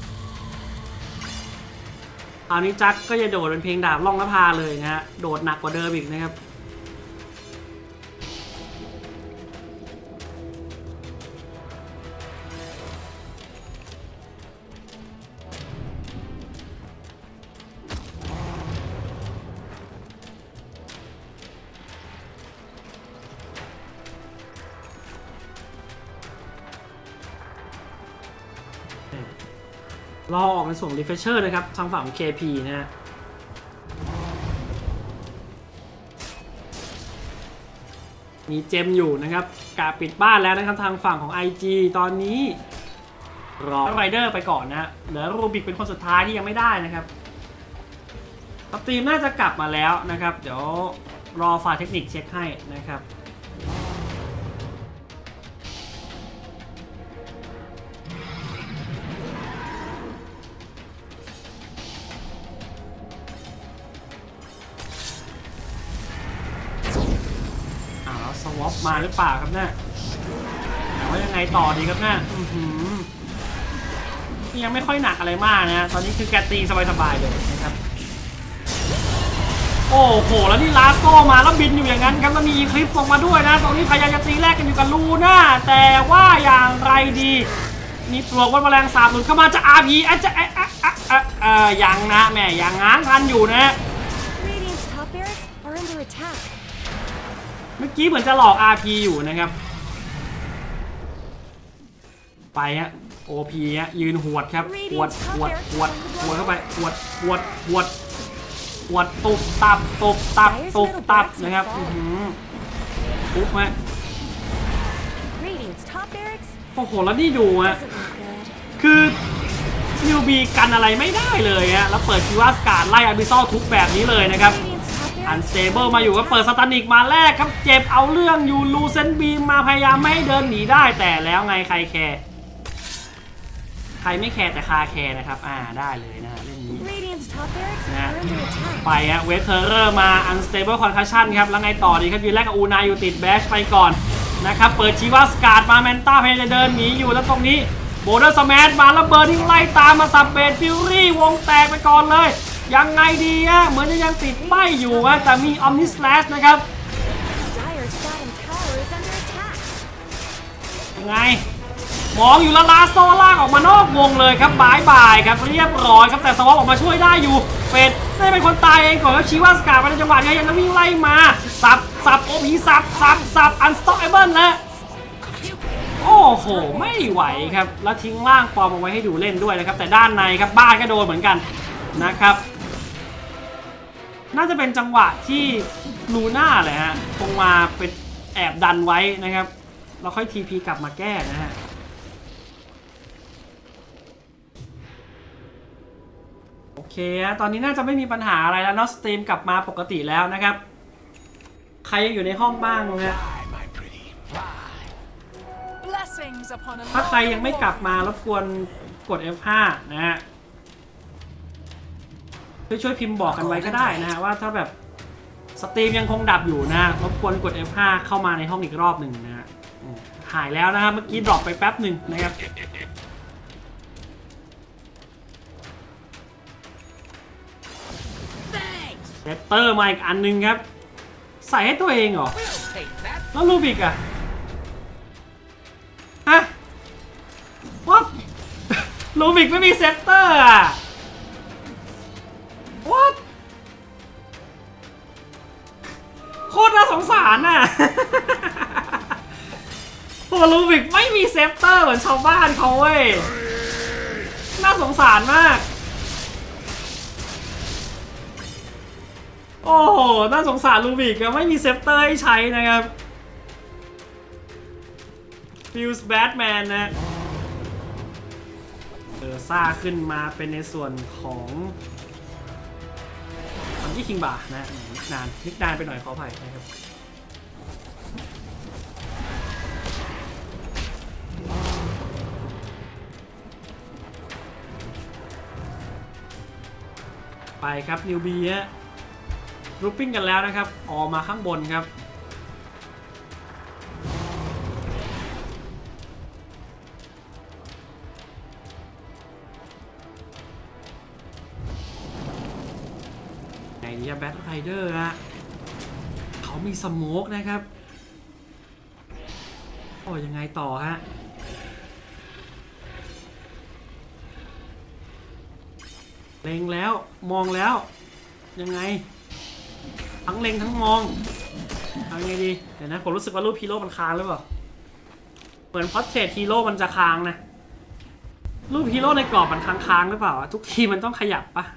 คราวนี้จักก็จะโดดเป็นเพลงดาบล่องนภาเลยนะฮะโดดหนักกว่าเดิมอีกนะครับรอออกเป็นส่ง refresher นะครับทางฝั่งของ เค พี นะฮะมีเจมอยู่นะครับกะปิดบ้านแล้วนะครับทางฝั่งของ ไอ จี ตอนนี้รอไรเดอร์ไปก่อนนะเหลือรูบิกเป็นคนสุดท้ายที่ยังไม่ได้นะครับสตรีมน่าจะกลับมาแล้วนะครับเดี๋ยวรอฝ่ายเทคนิคเช็คให้นะครับสวอปมาหรือเปล่าครับเนี่ยว่ายังไงต่อดีครับเนี่ยยังไม่ค่อยหนักอะไรมากนะตอนนี้คือแกตีสบายๆเลยนะครับโอ้โหแล้วนี่ลาโซ่มาแล้วบินอยู่อย่างนั้นครับแล้วมีคลิปส่งมาด้วยนะตรงนี้พยายามจะตีแรกกันอยู่กับลูน่าแต่ว่าอย่างไรดีมีปลวกวัดแมลงสาบหลุดเข้ามาจะ อาร์ พี อาจจะเอ๊ะเอ่อยังนะแม่ยังง้างทันอยู่นะ เมื่อกี้เหมือนจะหลอก อาร์ พี อยู่นะครับไปฮะ โอ พี ฮะยืนหวดครับหวดหวดหวดหวดเข้าไปหวดหวดหวดหวดตุบตับตุบตับตุบตับนะครับปุ๊บฮะโอ้โหแล้วนี่ดูฮะคือนิวบีกันอะไรไม่ได้เลยฮะแล้วเปิดคิวอาร์สการ์ไล่อาร์บิซอลทุกแบบนี้เลยนะครับอันสเตเบิลมาอยู่ก็เปิดสตานิกมาแรกครับเจ็บเอาเรื่องอยู่ลูเซนบีมมาพยายามไม่ให้เดินหนีได้แต่แล้วไงใครแคร์ใครไม่แคร์แต่คาแคร์นะครับอ่าได้เลยนะฮะเล่นนี้นะไปฮะเวฟเทอร์เรอร์มาอันสเตเบิลคอนคัชชั่นครับแล้วไงต่อดีครับยืนแรกกับอูนายอยู่ติดแบชไปก่อนนะครับเปิดชีวาสการ์ดมาแมนต้าพยายามจะเดินหนีอยู่แล้วตรงนี้โบเดอร์สแมชมาแล้วเบอร์ดิ้งไล่ตามมาสับเบดฟิวรี่วงแตกไปก่อนเลยยังไงดีฮะเหมือนจะยังติดไม่อยู่ฮะแต่มีออมนิสแลชนะครับยังไงมองอยู่แล้วลาโซล่างออกมานอกวงเลยครับบายบายครับเรียบร้อยครับแต่สวอปออกมาช่วยได้อยู่เฟดได้เป็นคนตายเองก่อนแล้วชีวาสกามาในจังหวะนี้ยังวิ่งไล่มาสับสับโอพีสับสับสับอันสต็อกเอเบิลแล้วโอ้โหไม่ไหวครับแล้วทิ้งล่างปลอมเอาไว้ให้ดูเล่นด้วยนะครับแต่ด้านในครับบ้านก็โดนเหมือนกันนะครับน่าจะเป็นจังหวะที่ลูน่าเลยฮะคงมาเป็นแอบดันไว้นะครับเราค่อยทีพีกลับมาแก้นะฮะโอเคตอนนี้น่าจะไม่มีปัญหาอะไรแล้วเนาะสตรีมกลับมาปกติแล้วนะครับใครยังอยู่ในห้องบ้างนะฮะถ้าใครยังไม่กลับมารบกวนกด เอฟ ห้า นะฮะช่วยพิมพ์บอกกันไว้ก็ได้นะฮะว่าถ้าแบบสตรีมยังคงดับอยู่นะรบกวนกด เอฟ ห้า เข้ามาในห้องอีกรอบหนึ่งนะฮะหายแล้วนะครับเมื่อกี้ดรอปไปแป๊บหนึ่งนะครับเรตเตอร์มาอีกอันหนึ่งครับใส่ให้ตัวเองเหรอแล้วลูบิกอะฮะวัดลูบิกไม่มีเซตเตอร์อะWhat โคตรน่าสงสารน่ะตัวลูบิกไม่มีเซฟเตอร์เหมือนชาวบ้านเขาเว้ยน่าสงสารมากโอ้โหน่าสงสารลูบิกอะไม่มีเซฟเตอร์ให้ใช้นะครับฟิวส์แบทแมนนะเออซ่าขึ้นมาเป็นในส่วนของที่คิงบาร์นะนานนิกนานไปหน่อยขออภัยนะครับไปครับนิวบีฮะรูปปิ้งกันแล้วนะครับออกมาข้างบนครับดีอะแบทไรเดอร์ฮะเขามีสโมกนะครับโอ้ยังไงต่อฮะเล็งแล้วมองแล้วยังไงทั้งเล็งทั้งมองเอาไงดีเดี๋ยวนะผมรู้สึกว่ารูปฮีโร่มันค้างหรือเปล่าเหมือนพอร์เทรตฮีโร่มันจะค้างนะรูปฮีโร่ในกรอบมันค้างๆหรือเปล่าทุกทีมันต้องขยับปะ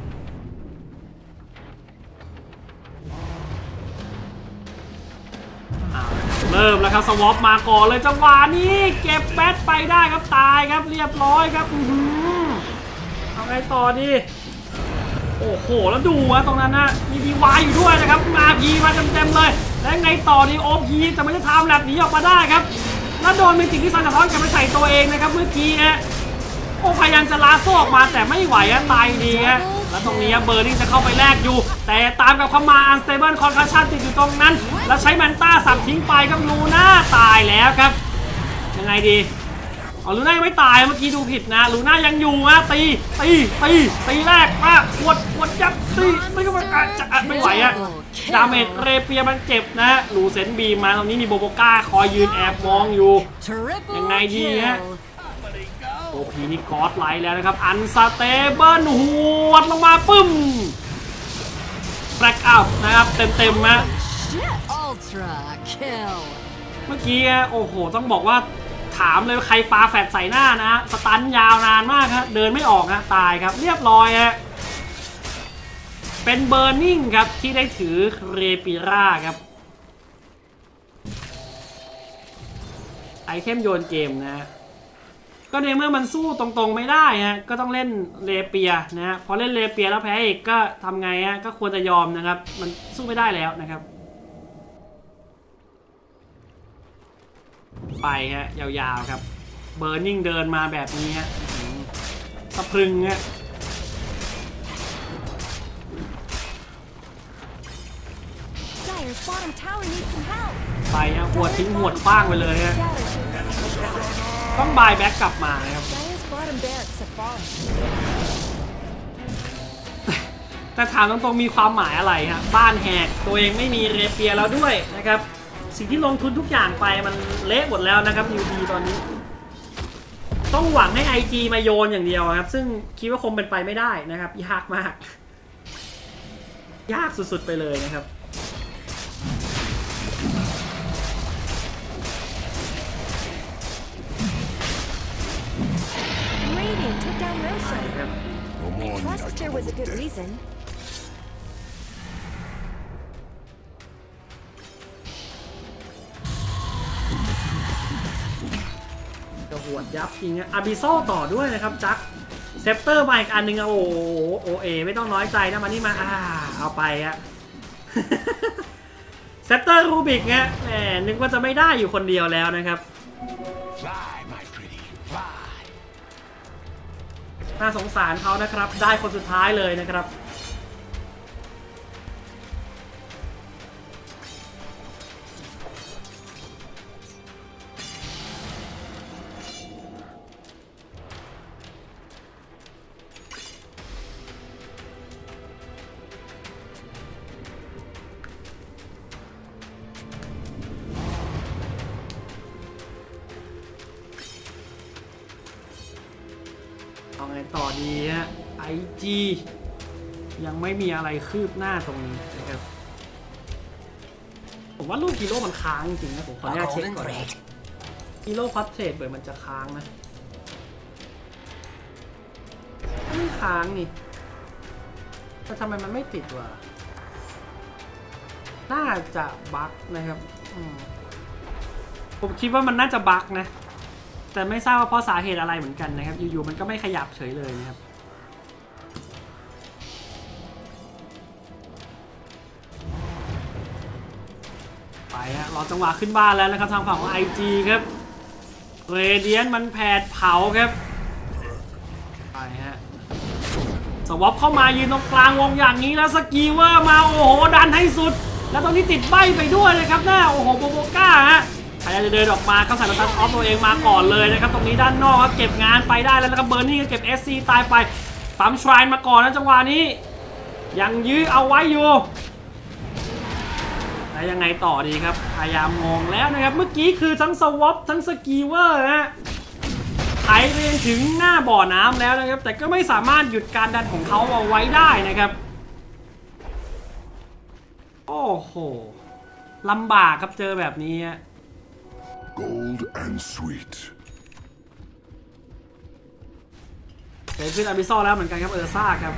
เริ่มแล้วครับสวอปมาก่อนเลยจังหวะนี้เก็บแบทไปได้ครับตายครับเรียบร้อยครับอือเอาไงต่อดีโอ้โหแล้วดูวะตรงนั้นนะมีดีวายอยู่ด้วยนะครับมาพีมาเต็มๆเลยแล้วไงต่อดีโอพีจะไม่ได้ทำแลบหนีออกมาได้ครับแล้วโดนเป็นสิ่งที่ซันสะท้อนกลับไปใส่ตัวเองนะครับเมื่อกี้ฮะโอ้พยายามจะลาโซ่ออกมาแต่ไม่ไหวอะตายดีฮะแล้วตรงนี้เบอร์นิ่งจะเข้าไปแลกอยู่แต่ตามกับเข้ามาอันสเตเบิลคอนคัชชั่นติดอยู่ตรงนั้นแล้วใช้แมนต้าสับทิ้งไปครับลูน่าตายแล้วครับยังไงดีอ๋อลูน่ายังไม่ตายเมื่อกี้ดูผิดนะลูน่ายังอยู่นะตีตีตีตีแรกมาปวดปวดยับตีไม่ก็อาจจะไม่ไหวอะดาเมจเรเปียมันเจ็บนะลูเซนบีมาตรงนี้มีโบโบก้าคอยยืนแอบมองอยู่ยังไงดีฮะโอพีนี่กอดไลท์แล้วนะครับอันสเตเบิลหวดลงมาปึ้มแบล็คเอาท์นะครับเต็มๆนะเมื่อกี้โอ้โหต้องบอกว่าถามเลยใครปาแฟดใส่หน้านะสตันยาวนานมากครับเดินไม่ออกนะตายครับเรียบร้อยฮะเป็นเบอร์นิ่งครับที่ได้ถือเรปิร่าครับไอเทมโยนเกมนะก็ในเมื่อมันสู้ตรงๆไม่ได้ฮะก็ต้องเล่นเรเปียนะฮะพอเล่นเรเปียแล้วแพ้อีกก็ทำไงฮะก็ควรจะยอมนะครับมันสู้ไม่ได้แล้วนะครับไปฮะยาวๆครับเบอร์นิ่งเดินมาแบบนี้ฮะสะพรึงฮะไปฮะหัวทิ้งหัวคว้างไปเลยฮะต้องบายแบ็กกลับมาครับแต่ถามตรงๆมีความหมายอะไรฮะบ้านแหกตัวเองไม่มีเรเปียแล้วด้วยนะครับสิ่งที่ลงทุนทุกอย่างไปมันเละหมดแล้วนะครับยูดีตอนนี้ต้องหวังให้ ไอ จี มาโยนอย่างเดียวครับซึ่งคิดว่าคงเป็นไปไม่ได้นะครับยากมากยากสุดๆไปเลยนะครับกระหวดยับจริงอะอาบิโซต่อด้วยนะครับจักเซปเตอร์มาอีกอันหนึ่งอะโอ้โอเอไม่ต้องน้อยใจนะมานี่มาอ่าเอาไปอะเซปเตอร์รูบิกเนี่ยแหมนึกว่าจะไม่ได้อยู่คนเดียวแล้วนะครับน่าสงสารเขานะครับได้คนสุดท้ายเลยนะครับเอาไงต่อดีฮะ ไอ จี ยังไม่มีอะไรคืบหน้าตรงนี้นะครับผมว่ารูปฮีโร่มันค้างจริงนะผมขออนุญาตเช็คก่อนฮีโร่พอร์เทรตเบอร์มันจะค้างนะไม่ค้างนี่แต่ทำไมมันไม่ติดวะน่าจะบั๊กนะครับผมคิดว่ามันน่าจะบั๊กนะแต่ไม่ทราบว่าเพราะสาเหตุอะไรเหมือนกันนะครับอยู่ๆมันก็ไม่ขยับเฉยเลยนะครับไปฮะรอจังหวะขึ้นบ้านแล้วนะครับทางฝั่งของ ไอ จี ครับเรเดียนมันแผดเผาครับไปฮะสวอปเข้ามายืนตรงกลางวงอย่างนี้แล้วสกีเวอร์มาโอ้โหดันให้สุดแล้วตรงนี้ติดใบไปด้วยเลยครับหน้าโอ้โหโบโบก้าฮะพยายามจะเดินออกมาเข้าใส่รถตัดออฟตัวเองมาก่อนเลยนะครับตรงนี้ด้านนอกครับเก็บงานไปได้แล้วนะครับเบอร์นี่ก็เก็บ เอส ซี ตายไปปั๊มชรายมาก่อนนะจังหวะนี้ยังยื้อเอาไว้อยู่แล้วยังไงต่อดีครับพยายามมองแล้วนะครับเมื่อกี้คือทั้งสวอปทั้งสกีเวอร์ฮะไถไปถึงหน้าบ่อน้ำแล้วนะครับแต่ก็ไม่สามารถหยุดการดันของเขาเอาไว้ได้นะครับโอ้โหลำบากครับเจอแบบนี้ Gold and sweet. เกิดขึ้นอาบิซอลแล้วเหมือนกันครับเออร์ซ่าครับ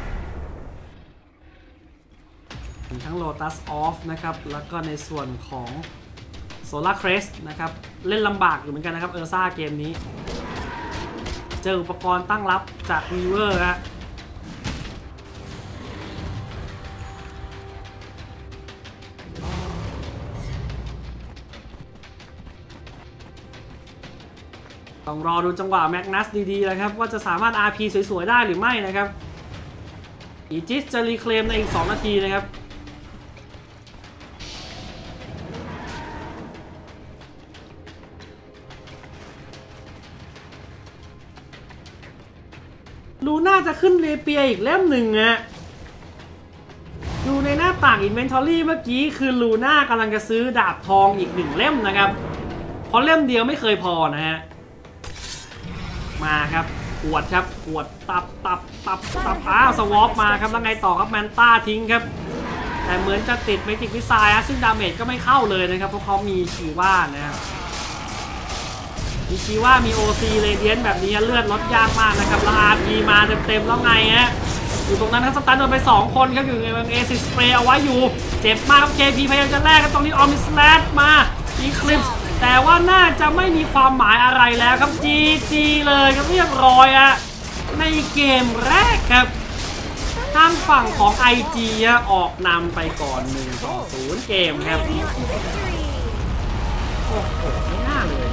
ทั้งโลตัสออฟนะครับแล้วก็ในส่วนของโซลาร์เครสนะครับเล่นลำบากอยู่เหมือนกันนะครับเออร์ซ่าเกมนี้เจออุปกรณ์ตั้งรับจากวีเวอร์ฮะต้องรอดูจังหวะแมกนัสดีๆนะครับว่าจะสามารถ อาร์ พี สวยๆได้หรือไม่นะครับอีจิสจะรีเคลมในอีกสองนาทีนะครับลูน่าจะขึ้นเรเปียอีกเล่มหนึ่งอะดูในหน้าต่าง Inventory เมื่อกี้คือลูน่ากำลังจะซื้อดาบทองอีกหนึ่งเล่มนะครับเพราะเล่มเดียวไม่เคยพอนะฮะมาครับขวดครับขวดตับตับตับตับอ้าวสวอปมาครับแล้วไงต่อครับแมนต้าทิ้งครับแต่เหมือนจะติดเมจิกวิสายซึ่งดาเมจก็ไม่เข้าเลยนะครับเพราะเขามีชีว่านะครับมีชีว่ามี โอ ซี เรเดียนแบบนี้เลือดลดยากมากนะครับแล้ว อาร์ พี มาเต็มๆแล้วไงฮะอยู่ตรงนั้นทั้งสตันโดนไปสองคนครับอยู่ในเอซิสเปรย์เอาไว้อยู่เจ็บมากครับ เค พี พยายามจะแลกครับตรงนี้ออมิสแลดมาอีคลิปแต่ว่าน่าจะไม่มีความหมายอะไรแล้วครับ จี จี เลยครับเรียบร้อยอะในเกมแรกครับทางฝั่งของ ไอ จี ออกนำไปก่อนหนึ่งต่อศูนย์เกมครับโอ้โหไม่น่าเลย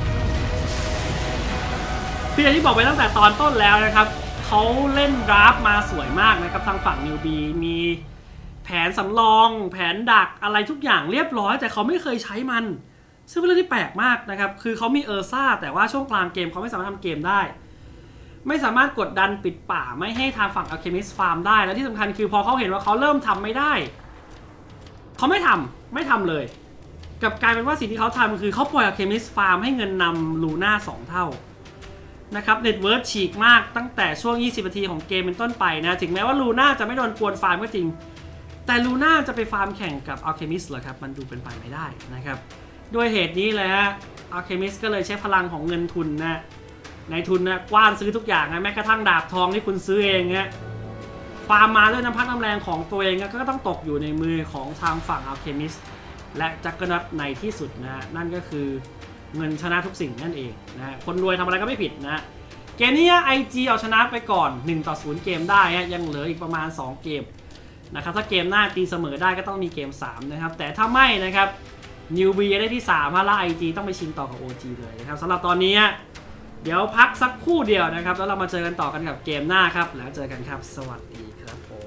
พี่อย่างที่บอกไปตั้งแต่ตอนต้นแล้วนะครับเขาเล่นดราฟมาสวยมากนะครับทางฝั่งนิวบีมีแผนสำรองแผนดักอะไรทุกอย่างเรียบร้อยแต่เขาไม่เคยใช้มันซึ่งเป็นเรื่องที่แปลกมากนะครับคือเขามีเออร์ซ่าแต่ว่าช่วงกลางเกมเขาไม่สามารถทำเกมได้ไม่สามารถกดดันปิดป่าไม่ให้ทางฝั่งอัลเคมิสฟาร์มได้และที่สำคัญคือพอเขาเห็นว่าเขาเริ่มทำไม่ได้เขาไม่ทำไม่ทำเลยกับกลายเป็นว่าสิ่งที่เขาทำคือเขาปล่อยอัลเคมิสฟาร์มให้เงินนำลูน่าสองเท่านะครับเน็ตเวิร์ธฉีกมากตั้งแต่ช่วงยี่สิบนาทีของเกมเป็นต้นไปนะถึงแม้ว่าลูน่าจะไม่โดนกวนฟาร์มก็จริงแต่ลูน่าจะไปฟาร์มแข่งกับอัลเคมิสเหรอครับมันดูเป็นไปไม่ได้นะครับด้วยเหตุนี้เลยฮะอัลเคมิสก็เลยใช้พลังของเงินทุนนะในทุนนะกว้านซื้อทุกอย่างนะแม้กระทั่งดาบทองที่คุณซื้อเองฮะฟาร์มมาด้วยน้ำพักน้ำแรงของตัวเองก็ต้องตกอยู่ในมือของทางฝั่งอัลเคมิสและจักรนัทในที่สุดนะนั่นก็คือเงินชนะทุกสิ่งนั่นเองนะคนรวยทำอะไรก็ไม่ผิดนะเกมนี้ ไอ จี เอาชนะไปก่อนหนึ่งต่อศูนย์เกมได้ฮะยังเหลืออีกประมาณสองเกมนะครับถ้าเกมหน้าตีเสมอได้ก็ต้องมีเกมสามนะครับแต่ถ้าไม่นะครับนิวบีได้ที่สามแล้ว ไอ จี ต้องไปชิงต่อกับ โอ จี เลยนะครับสำหรับตอนนี้เดี๋ยวพักสักครู่เดียวนะครับแล้วเรามาเจอกันต่อกันกับเกมหน้าครับแล้วเจอกันครับสวัสดีครับผม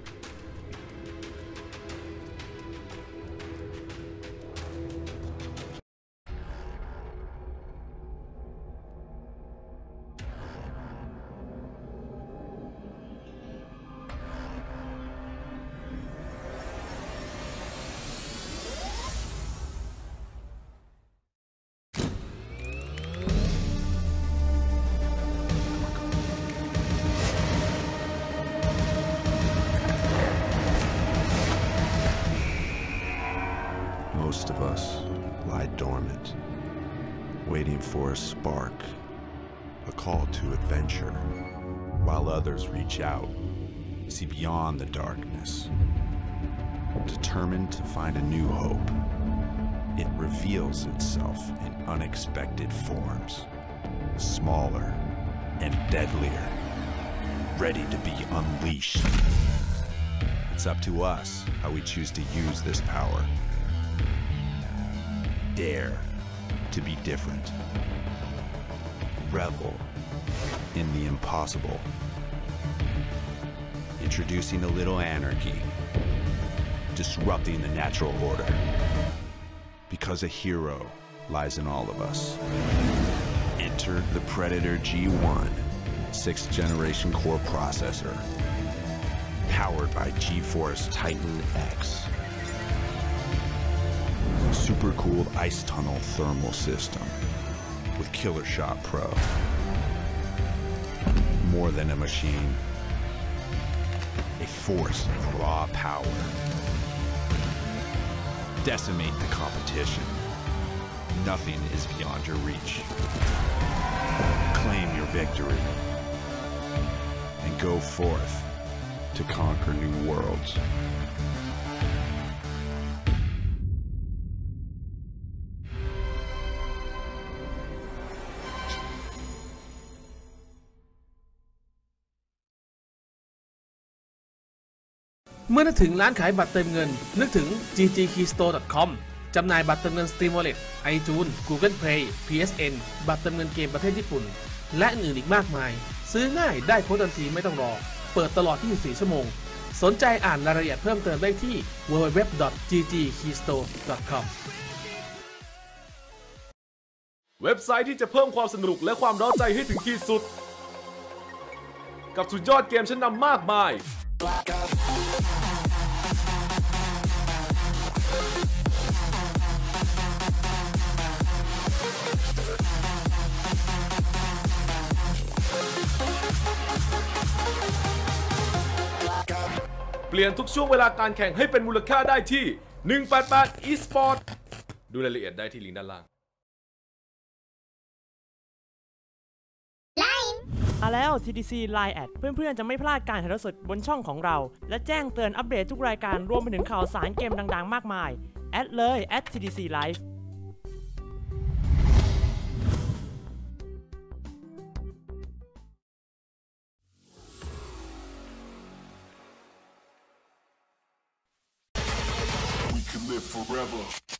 Most of us lie dormant, waiting for a spark, a call to adventure, while others reach out, see beyond the darkness, determined to find a new hope. It reveals itself in unexpected forms, smaller and deadlier, ready to be unleashed. It's up to us how we choose to use this power. Dare to be different. Revel in the impossible. Introducing a little anarchy. Disrupting the natural order. Because a hero lies in all of us. Enter the Predator G one, sixth generation core processor. Powered by GeForce Titan X. Super cooled ice tunnel thermal system with Killer Shot Pro. More than a machine, a force of raw power. Decimate the competition. Nothing is beyond your reach. Claim your victory and go forth to conquer new worlds. เมื่อนึกถึงร้านขายบัตรเติมเงินนึกถึง จี จี คีย์สโตร์ ดอท คอม จำหน่ายบัตรเติมเงิน Steam Wallet iTunes Google Play พี เอส เอ็น บัตรเติมเงินเกมประเทศญี่ปุ่นและอื่นอีกมากมายซื้อง่ายได้โค้ดทันทีไม่ต้องรอเปิดตลอดยี่สิบสี่ชั่วโมงสนใจอ่านรายละเอียดเพิ่มเติมได้ที่ ดับเบิลยู ดับเบิลยู ดับเบิลยู ดอท จี จี คีย์สโตร์ ดอท คอมเว็บไซต์ที่จะเพิ่มความสนุกและความเร้าใจให้ถึงที่สุดกับสุดยอดเกมชั้นนำมากมายเปลี่ยนทุกช่วงเวลาการแข่งให้เป็นมูลค่าได้ที่หนึ่งแปดแปด eSport ดูรายละเอียดได้ที่ลิงก์ด้านล่างมาแล้ว ที ดี ซี ไลน์ แอด เพื่อนๆจะไม่พลาดการถ่ายทอดสดบนช่องของเราและแจ้งเตือนอัปเดตทุกรายการรวมไปถึงข่าวสารเกมดังๆมากมายแอดเลย แอด ที ดี ซี Live Live forever.